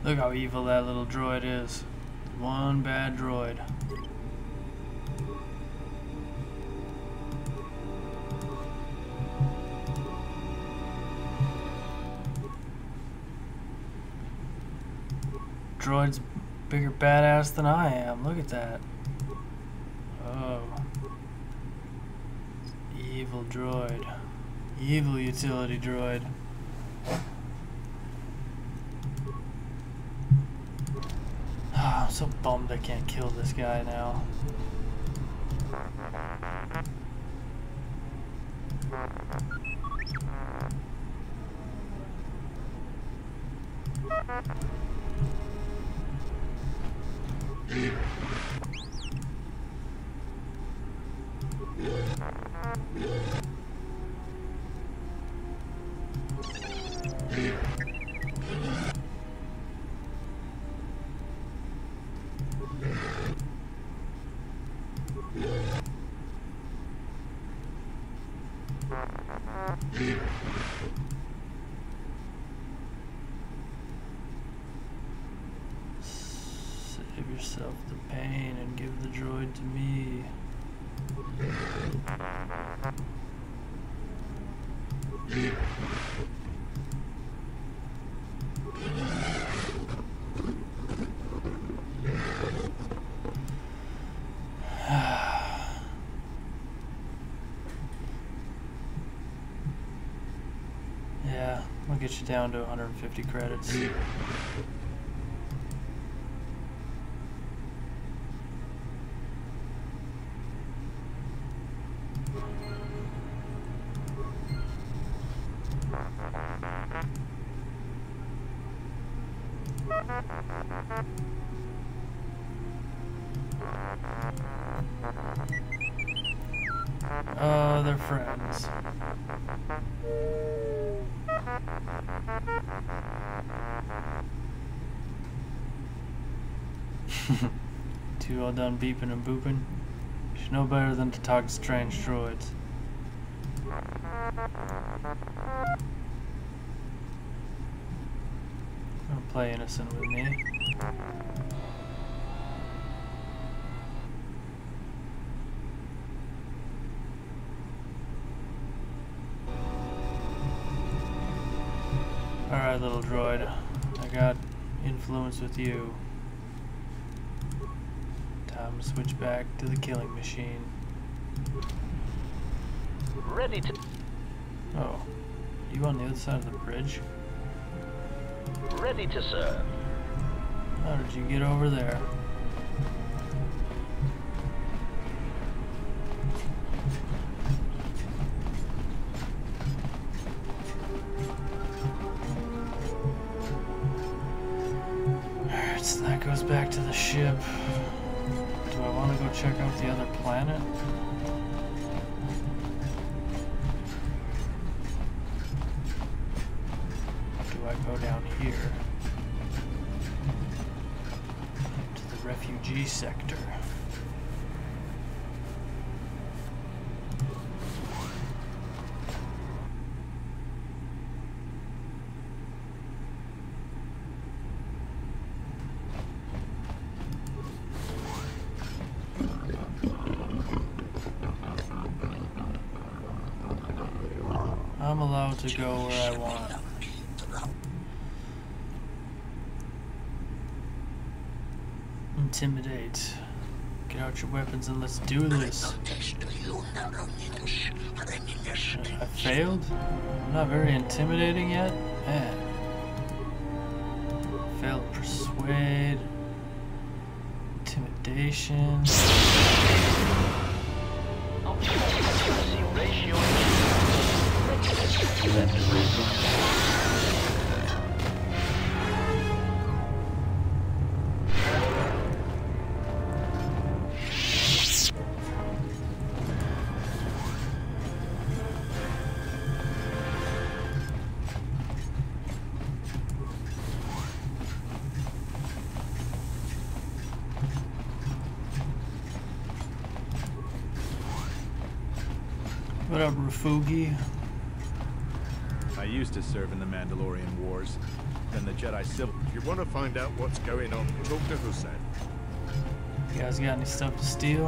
Look how evil that little droid is. One bad droid. Droid's bigger badass than I am. Look at that. Oh. Evil droid. Evil utility droid. I'm so bummed I can't kill this guy now. Save yourself the pain and give the droid to me. Yeah, I'll get you down to 150 credits. Oh, they're friends. Too all done beeping and booping. You should know better than to talk to strange droids. Don't play innocent with me. Alright, little droid. I got influence with you. Time to switch back to the killing machine. Ready to... Oh. You on the other side of the bridge? Ready to serve. How did you get over there? Alright, so that goes back to the ship. Do I want to go check out the other planet? Do I go down here? To the refugee sector. I'm allowed to go where I want. Intimidate. Get out your weapons and let's do this. I failed? I'm not very intimidating yet? Man. Failed persuade. Intimidation. What up, Rafugi? I used to serve in the Mandalorian Wars. than the Jedi Civil. If you want to find out what's going on, talk to Hussein. You guys got any stuff to steal?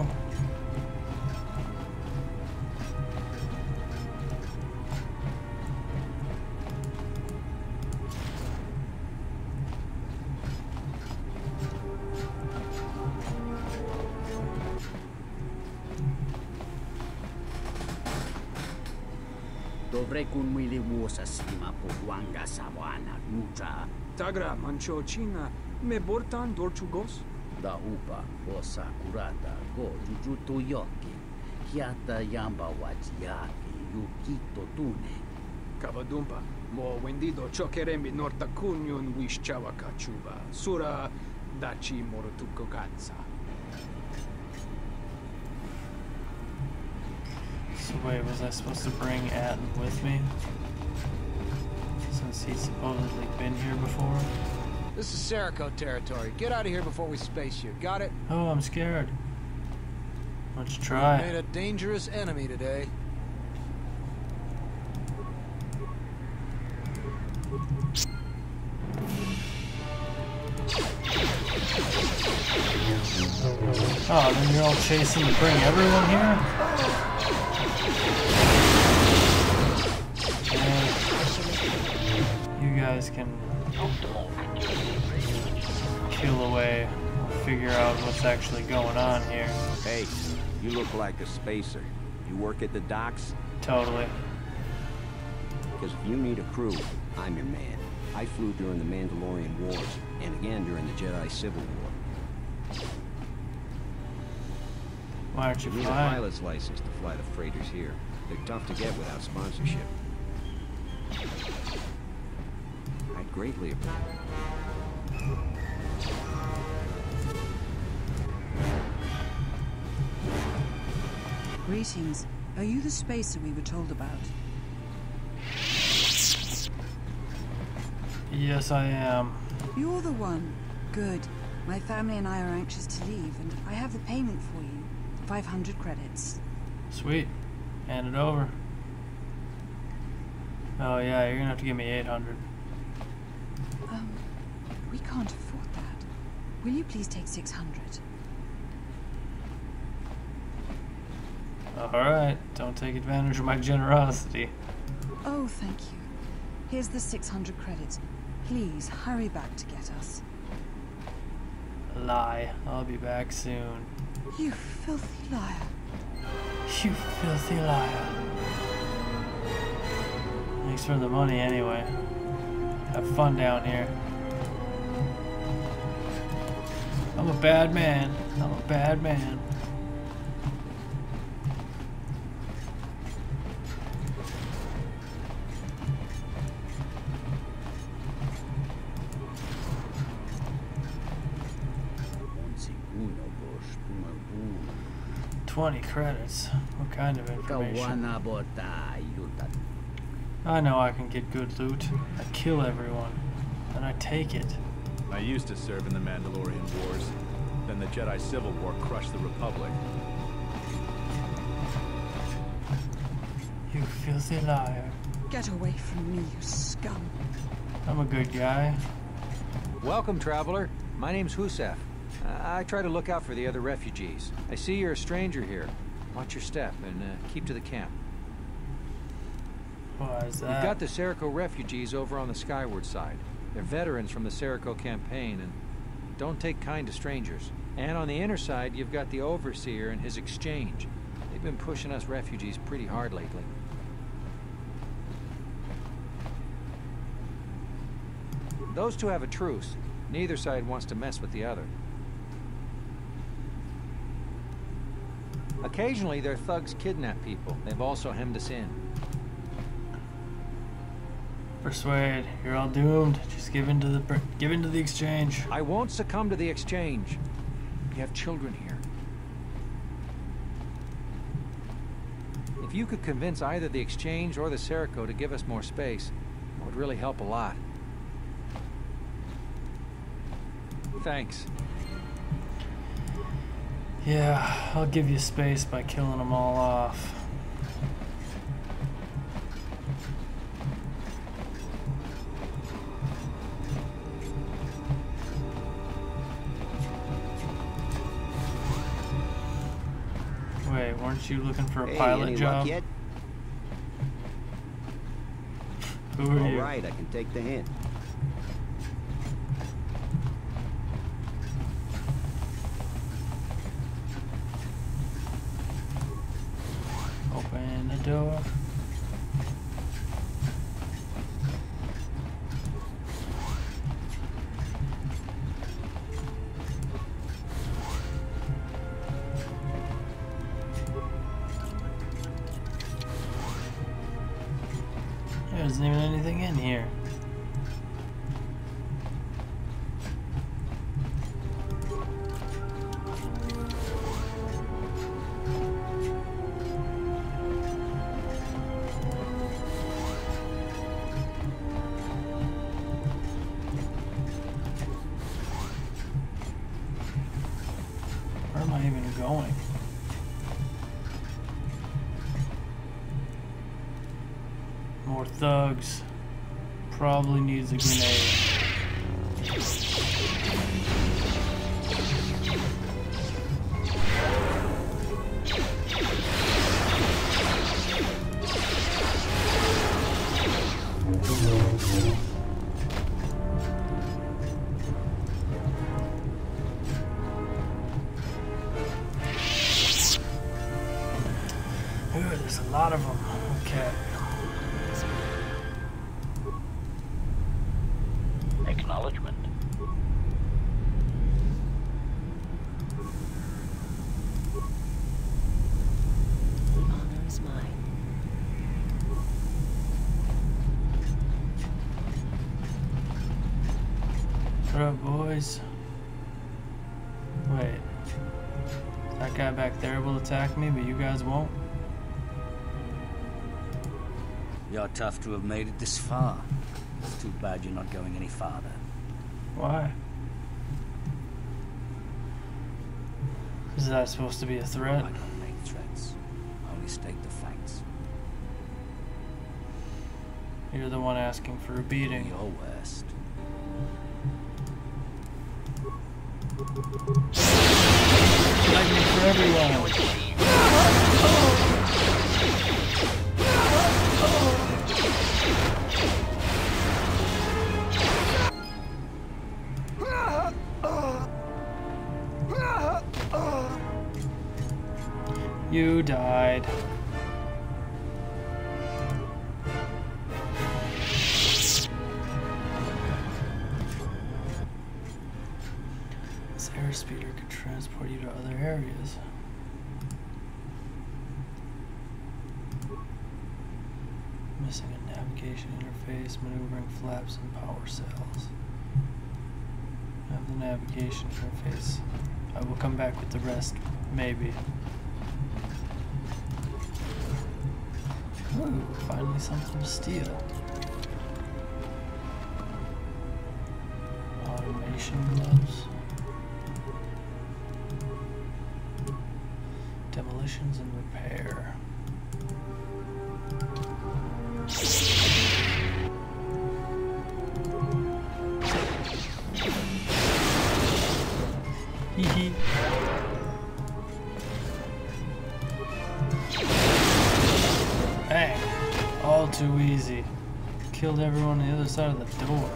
Dovrei kun mili vuosa sima puwanga sawana nutra. Tagra manchochina me bortan dorchugos. Da upa osa kurata go jujuto yoki. Hiata yamba wajiaki yukito tune. Kavadumpa mo wendido chokerembi norta kunyun wishchawa kachuba. Sura dachi morotuko kansa. So wait, was I supposed to bring Atten with me? Since he's supposedly been here before? This is Serico territory. Get out of here before we space you. Got it? Oh, I'm scared. Let's try. We made a dangerous enemy today. Oh, then you're all chasing to bring everyone here? You guys can kill away. We'll figure out what's actually going on here. Hey, you look like a spacer. You work at the docks? Totally. Because if you need a crew, I'm your man. I flew during the Mandalorian Wars, and again during the Jedi Civil War. Why aren't you need a flying? pilot's license to fly the freighters here. They're tough to get without sponsorship. I'd greatly appreciate. Greetings. Are you the spacer we were told about? Yes, I am. You're the one. Good. My family and I are anxious to leave, and I have the payment for you. 500 credits. Sweet. Hand it over. Oh yeah, you're gonna have to give me 800. We can't afford that. Will you please take 600? Alright, don't take advantage of my generosity. Oh, thank you. Here's the 600 credits. Please, hurry back to get us. Lie. I'll be back soon. You filthy liar. You filthy liar. Thanks for the money anyway. Have fun down here. I'm a bad man. I'm a bad man. $20 credits. What kind of information? I know I can get good loot. I kill everyone. Then I take it. I used to serve in the Mandalorian Wars. Then the Jedi Civil War crushed the Republic. You filthy liar. Get away from me, you scum. I'm a good guy. Welcome, traveler. My name's Husef. I try to look out for the other refugees. I see you're a stranger here. Watch your step and keep to the camp. Why is that? You've got the Serico refugees over on the skyward side. They're veterans from the Serico campaign and don't take kind to strangers. And on the inner side, you've got the Overseer and his exchange. They've been pushing us refugees pretty hard lately. Those two have a truce. Neither side wants to mess with the other. Occasionally, their thugs kidnap people. They've also hemmed us in. Persuade. You're all doomed. Just give in to the exchange. I won't succumb to the exchange. We have children here. If you could convince either the exchange or the Serico to give us more space, it would really help a lot. Thanks. Yeah, I'll give you space by killing them all off. Weren't you looking for a Hey, pilot any job? luck yet? Who are you? All right, I can take the hint. Open the door. There isn't even anything in here. Where am I even going? More thugs. Probably needs a grenade. Ooh, there's a lot of them. Okay. Acknowledgement. The honor is mine. What up, boys? Wait. That guy back there will attack me, but you guys won't? You're tough to have made it this far. It's too bad you're not going any farther. Why? Is that supposed to be a threat? I don't make threats. I only state the facts. You're the one asking for a beating. Your worst. Lightning for everyone. You died. This airspeeder could transport you to other areas. Missing a navigation interface, maneuvering flaps and power cells. Have the navigation interface. I will come back with the rest, maybe. Ooh, finally something to steal. Automation gloves. Demolitions and repair. Hee Bang! All too easy. Killed everyone on the other side of the door.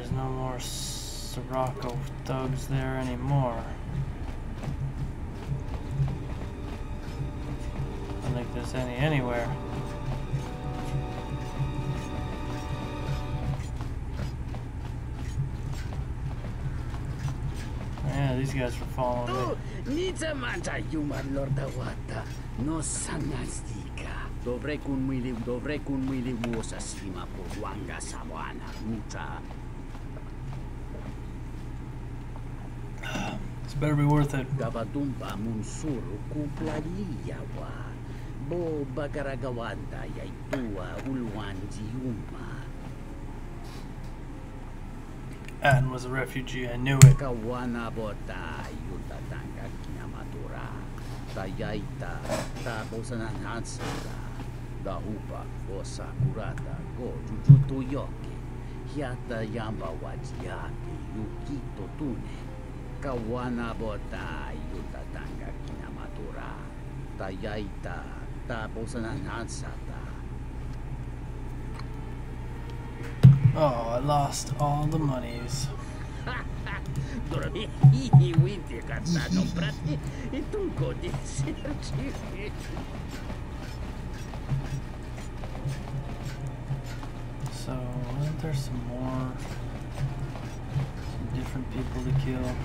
there's no more Sirocco thugs there anymore. I don't think there's any anywhere. Yeah, these guys were following me. Nizamanta yuma lorda wata no sanastika. Dobre kun mili wosa sima po wanga sawana muta. This better be worth it. Gabadumba munsuru kuplaliya wa. Bo bagaragawanda yaitua ulwanji yuma. Atten was a refugee, I knew it. Kawana bota yuta tanga kinamatura. Tayaita taposanan hansada. Dahupa o sakurata go jujuto yoke. Hiata yamba wajiake yukito tune. Kawana bota yuta tanga kinamatura. Tayaita taposanan hansada. Oh, I lost all the monies. So, isn't there some different people to kill?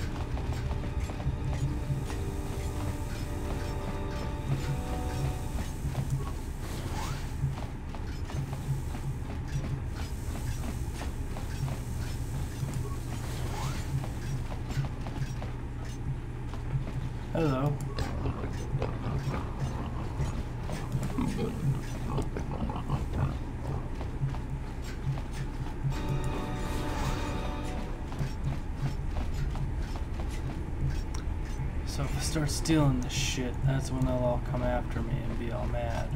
Hello. So if I start stealing this shit, that's when they'll all come after me and be all mad.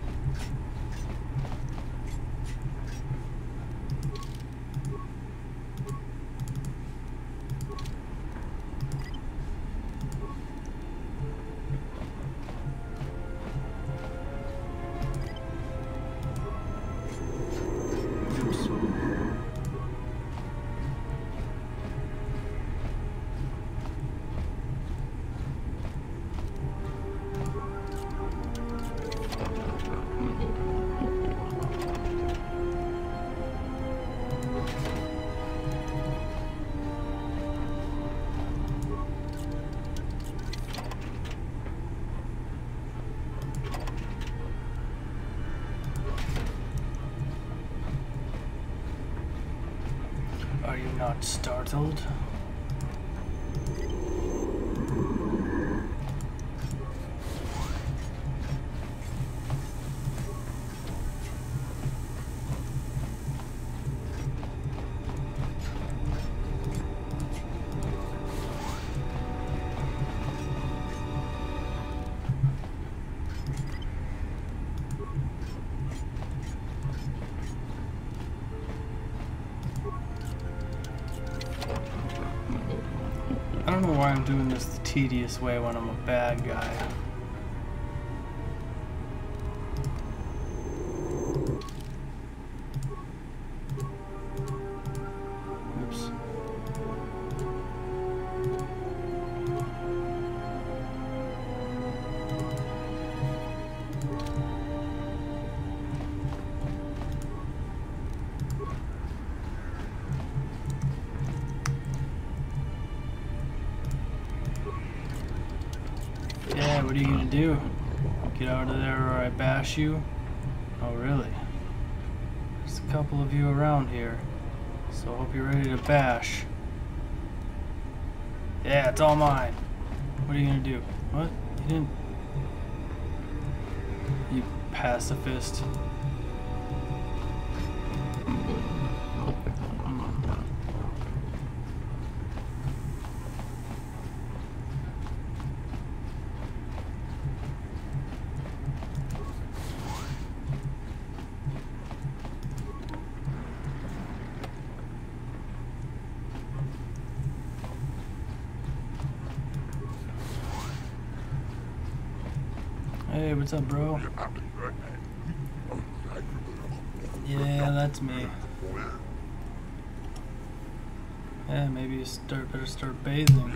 Are you not startled? I don't know why I'm doing this the tedious way when I'm a bad guy. Oops. Yeah, what are you gonna do? Get out of there or I bash you? Oh, really? There's a couple of you around here, so I hope you're ready to bash. Yeah, it's all mine. What are you gonna do? What? You didn't... You pacifist. Hey, what's up, bro? Yeah, that's me. Yeah, maybe you better start bathing.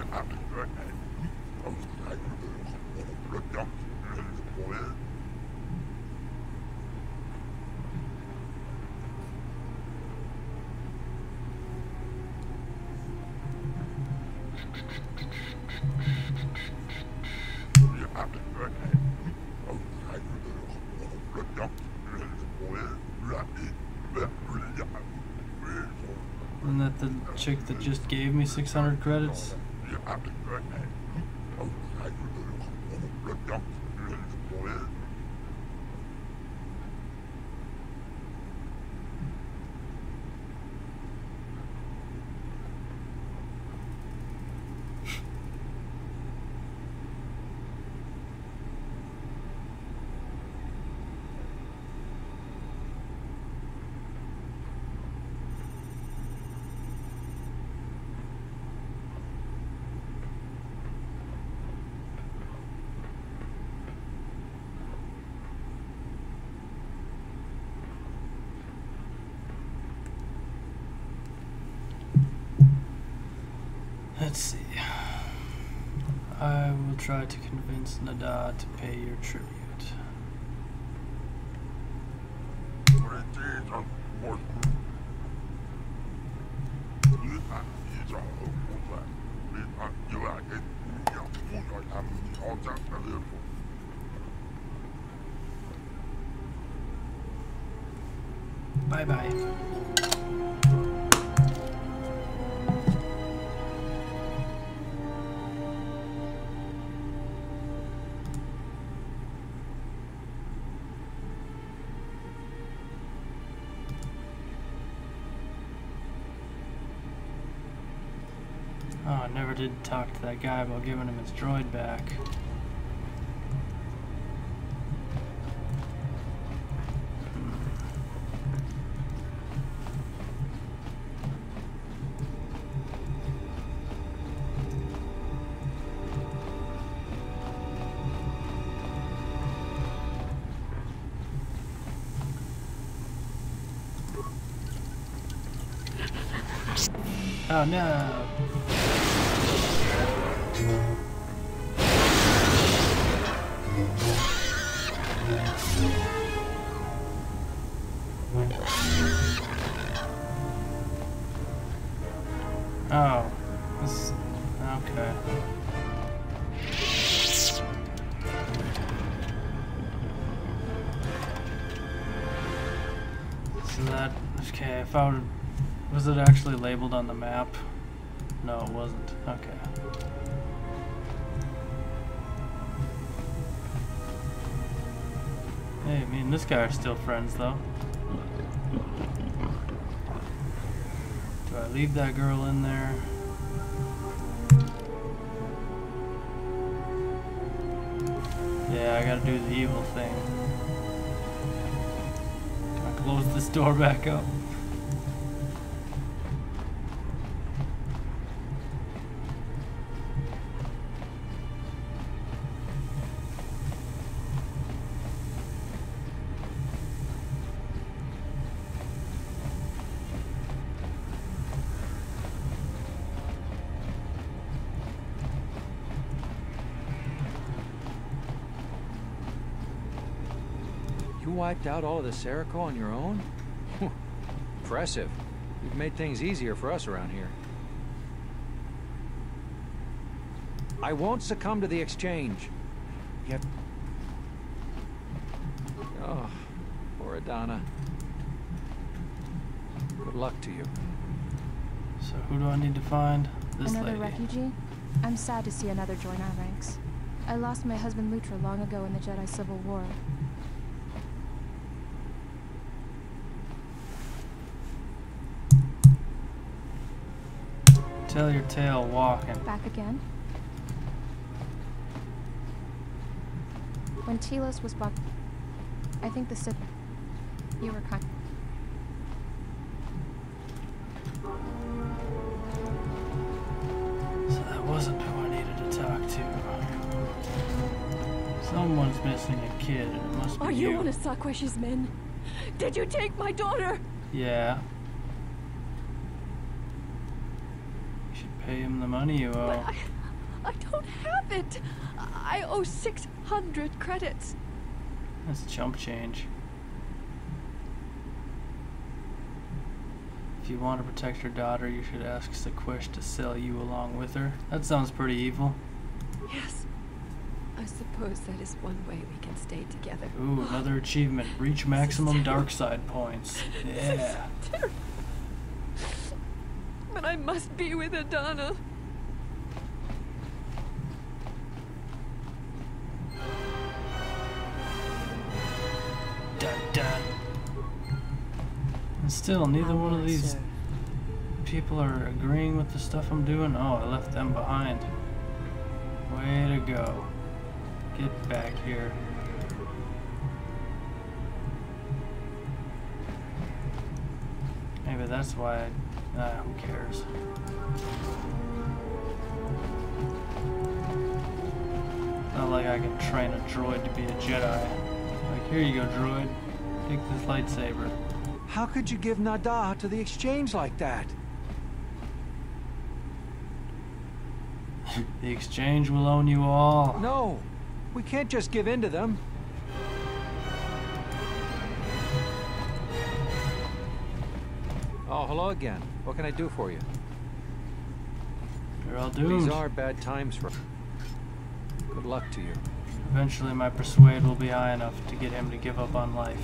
Isn't that the chick that just gave me 600 credits? Let's see. I will try to convince Nada to pay your tribute. Bye-bye. Oh, I never did talk to that guy about giving him his droid back. Oh no! Oh, this, okay. So that, okay, if I would, was it actually labeled on the map? No, it wasn't. Okay. Hey, me and this guy are still friends, though. Do I leave that girl in there? Yeah, I gotta do the evil thing. Can I close this door back up? You wiped out all of the Serico on your own? Impressive. You've made things easier for us around here. I won't succumb to the exchange. Yet... Oh, poor Adana. Good luck to you. So who do I need to find? This Another lady. refugee? I'm sad to see another join our ranks. I lost my husband Lutra long ago in the Jedi Civil War. Tell your tale walking. Back again? When Telos was bought, I think the Sith... You were kind... So that wasn't who I needed to talk to. Someone's missing a kid, and it must be Are you one of Sakwesh's men? Did you take my daughter? Yeah. Pay him the money you owe. But I don't have it. I owe 600 credits. That's chump change. If you want to protect your daughter, you should ask Sequish to sell you along with her. That sounds pretty evil. Yes. I suppose that is one way we can stay together. Ooh, another achievement. Reach maximum dark side points. Yeah. But I must be with Adana. Dun dun. And still, neither one of these people are agreeing with the stuff I'm doing. Oh, I left them behind. Way to go. Get back here. Maybe that's why who cares? Not like I can train a droid to be a Jedi. Like, here you go, droid. Take this lightsaber. How could you give Nada to the exchange like that? The exchange will own you all. No, we can't just give in to them. Oh, hello again. What can I do for you? You're all doomed. These are bad times for... Good luck to you. Eventually my persuade will be high enough to get him to give up on life.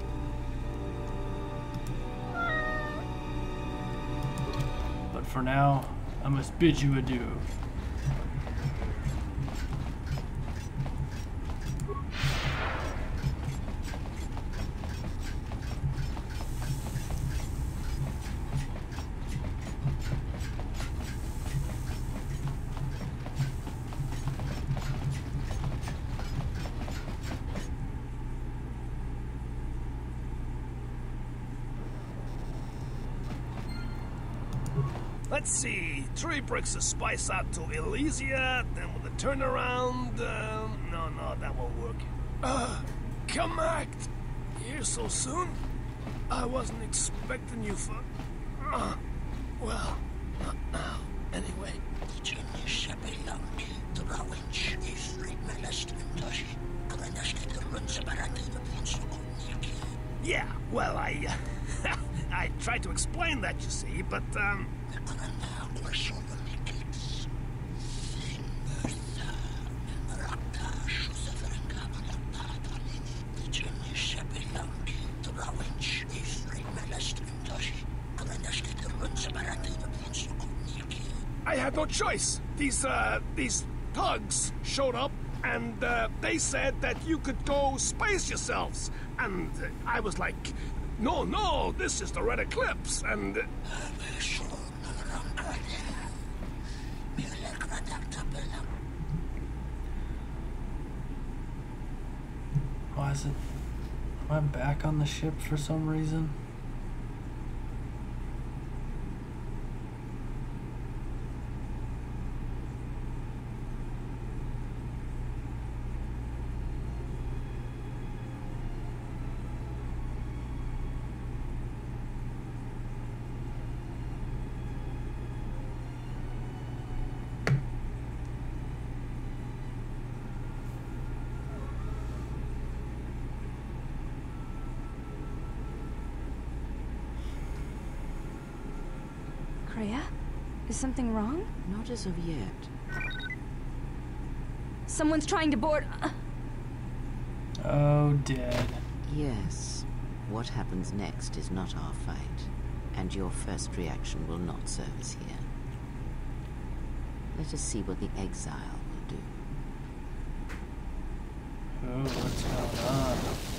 But for now, I must bid you adieu. Let's see. 3 bricks of spice out to Elysia, then with a turnaround. No, that won't work. Come act. Here so soon? I wasn't expecting you for... well, not now. Anyway. Yeah, well, I tried to explain that, you see, but, I had no choice. These thugs showed up, and they said that you could go space yourselves. And I was like, no, this is the Red Eclipse, and... Why is it... Am I back on the ship for some reason? Kreia? Is something wrong? Not as of yet. Someone's trying to board... Oh, dead. Yes. What happens next is not our fight, and your first reaction will not serve us here. Let us see what the exile will do. Oh, what's going on?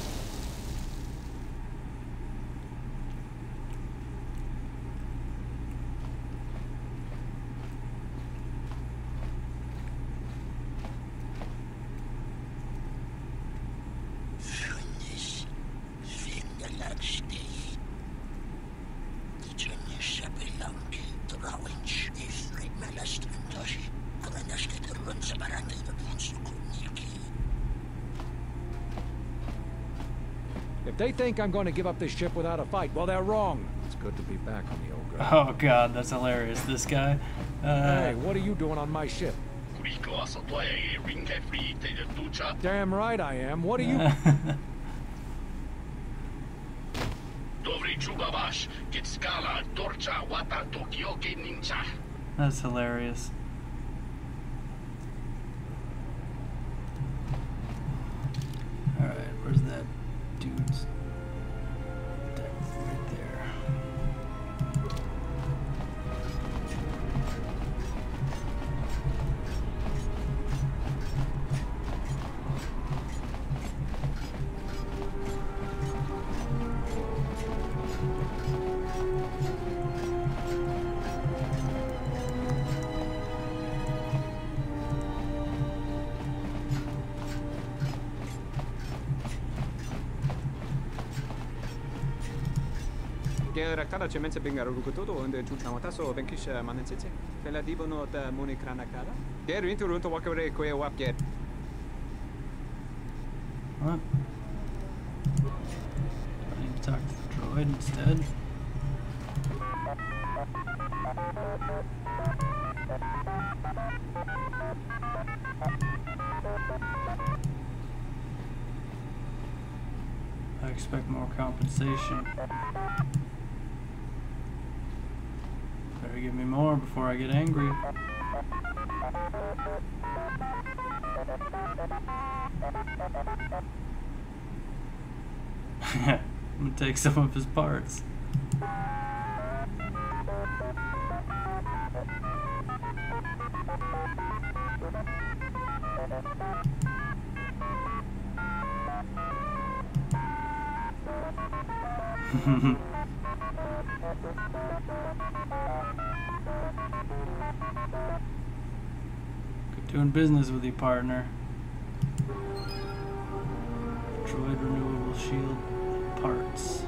If they think I'm going to give up this ship without a fight, well, they're wrong. It's good to be back on the old ground. Oh god, that's hilarious. This guy. Hey, what are you doing on my ship? Damn right I am. What are you... That's hilarious. Alright, where's that dude's deck? Right there. Raktada cemense bingaru rukutodo and chuchamataso venkish manensitse. Fela dibono da monikranakada. Get into runto wakare koe wapget. What? I need to talk to the droid instead. I expect more compensation. Better give me more before I get angry. I'm gonna take some of his parts. Good doing business with you, partner. Droid renewable shield parts.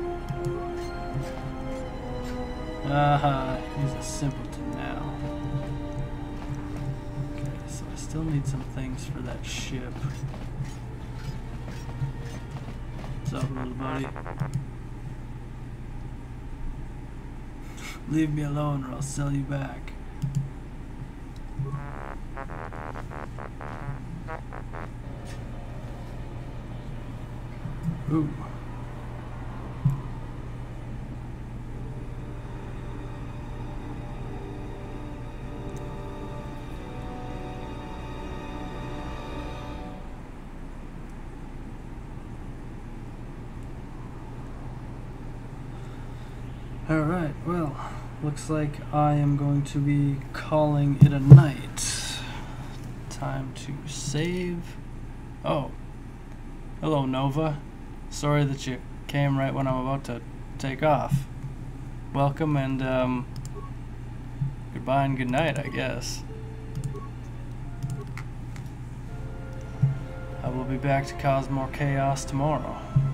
He's a simpleton now. Okay, so I still need some things for that ship. What's up, little buddy? Leave me alone or I'll sell you back. Ooh. Alright, well, looks like I am going to be calling it a night. Time to save. Oh. Hello, Nova. Sorry that you came right when I'm about to take off. Welcome and, goodbye and good night, I guess. I will be back to cause more chaos tomorrow.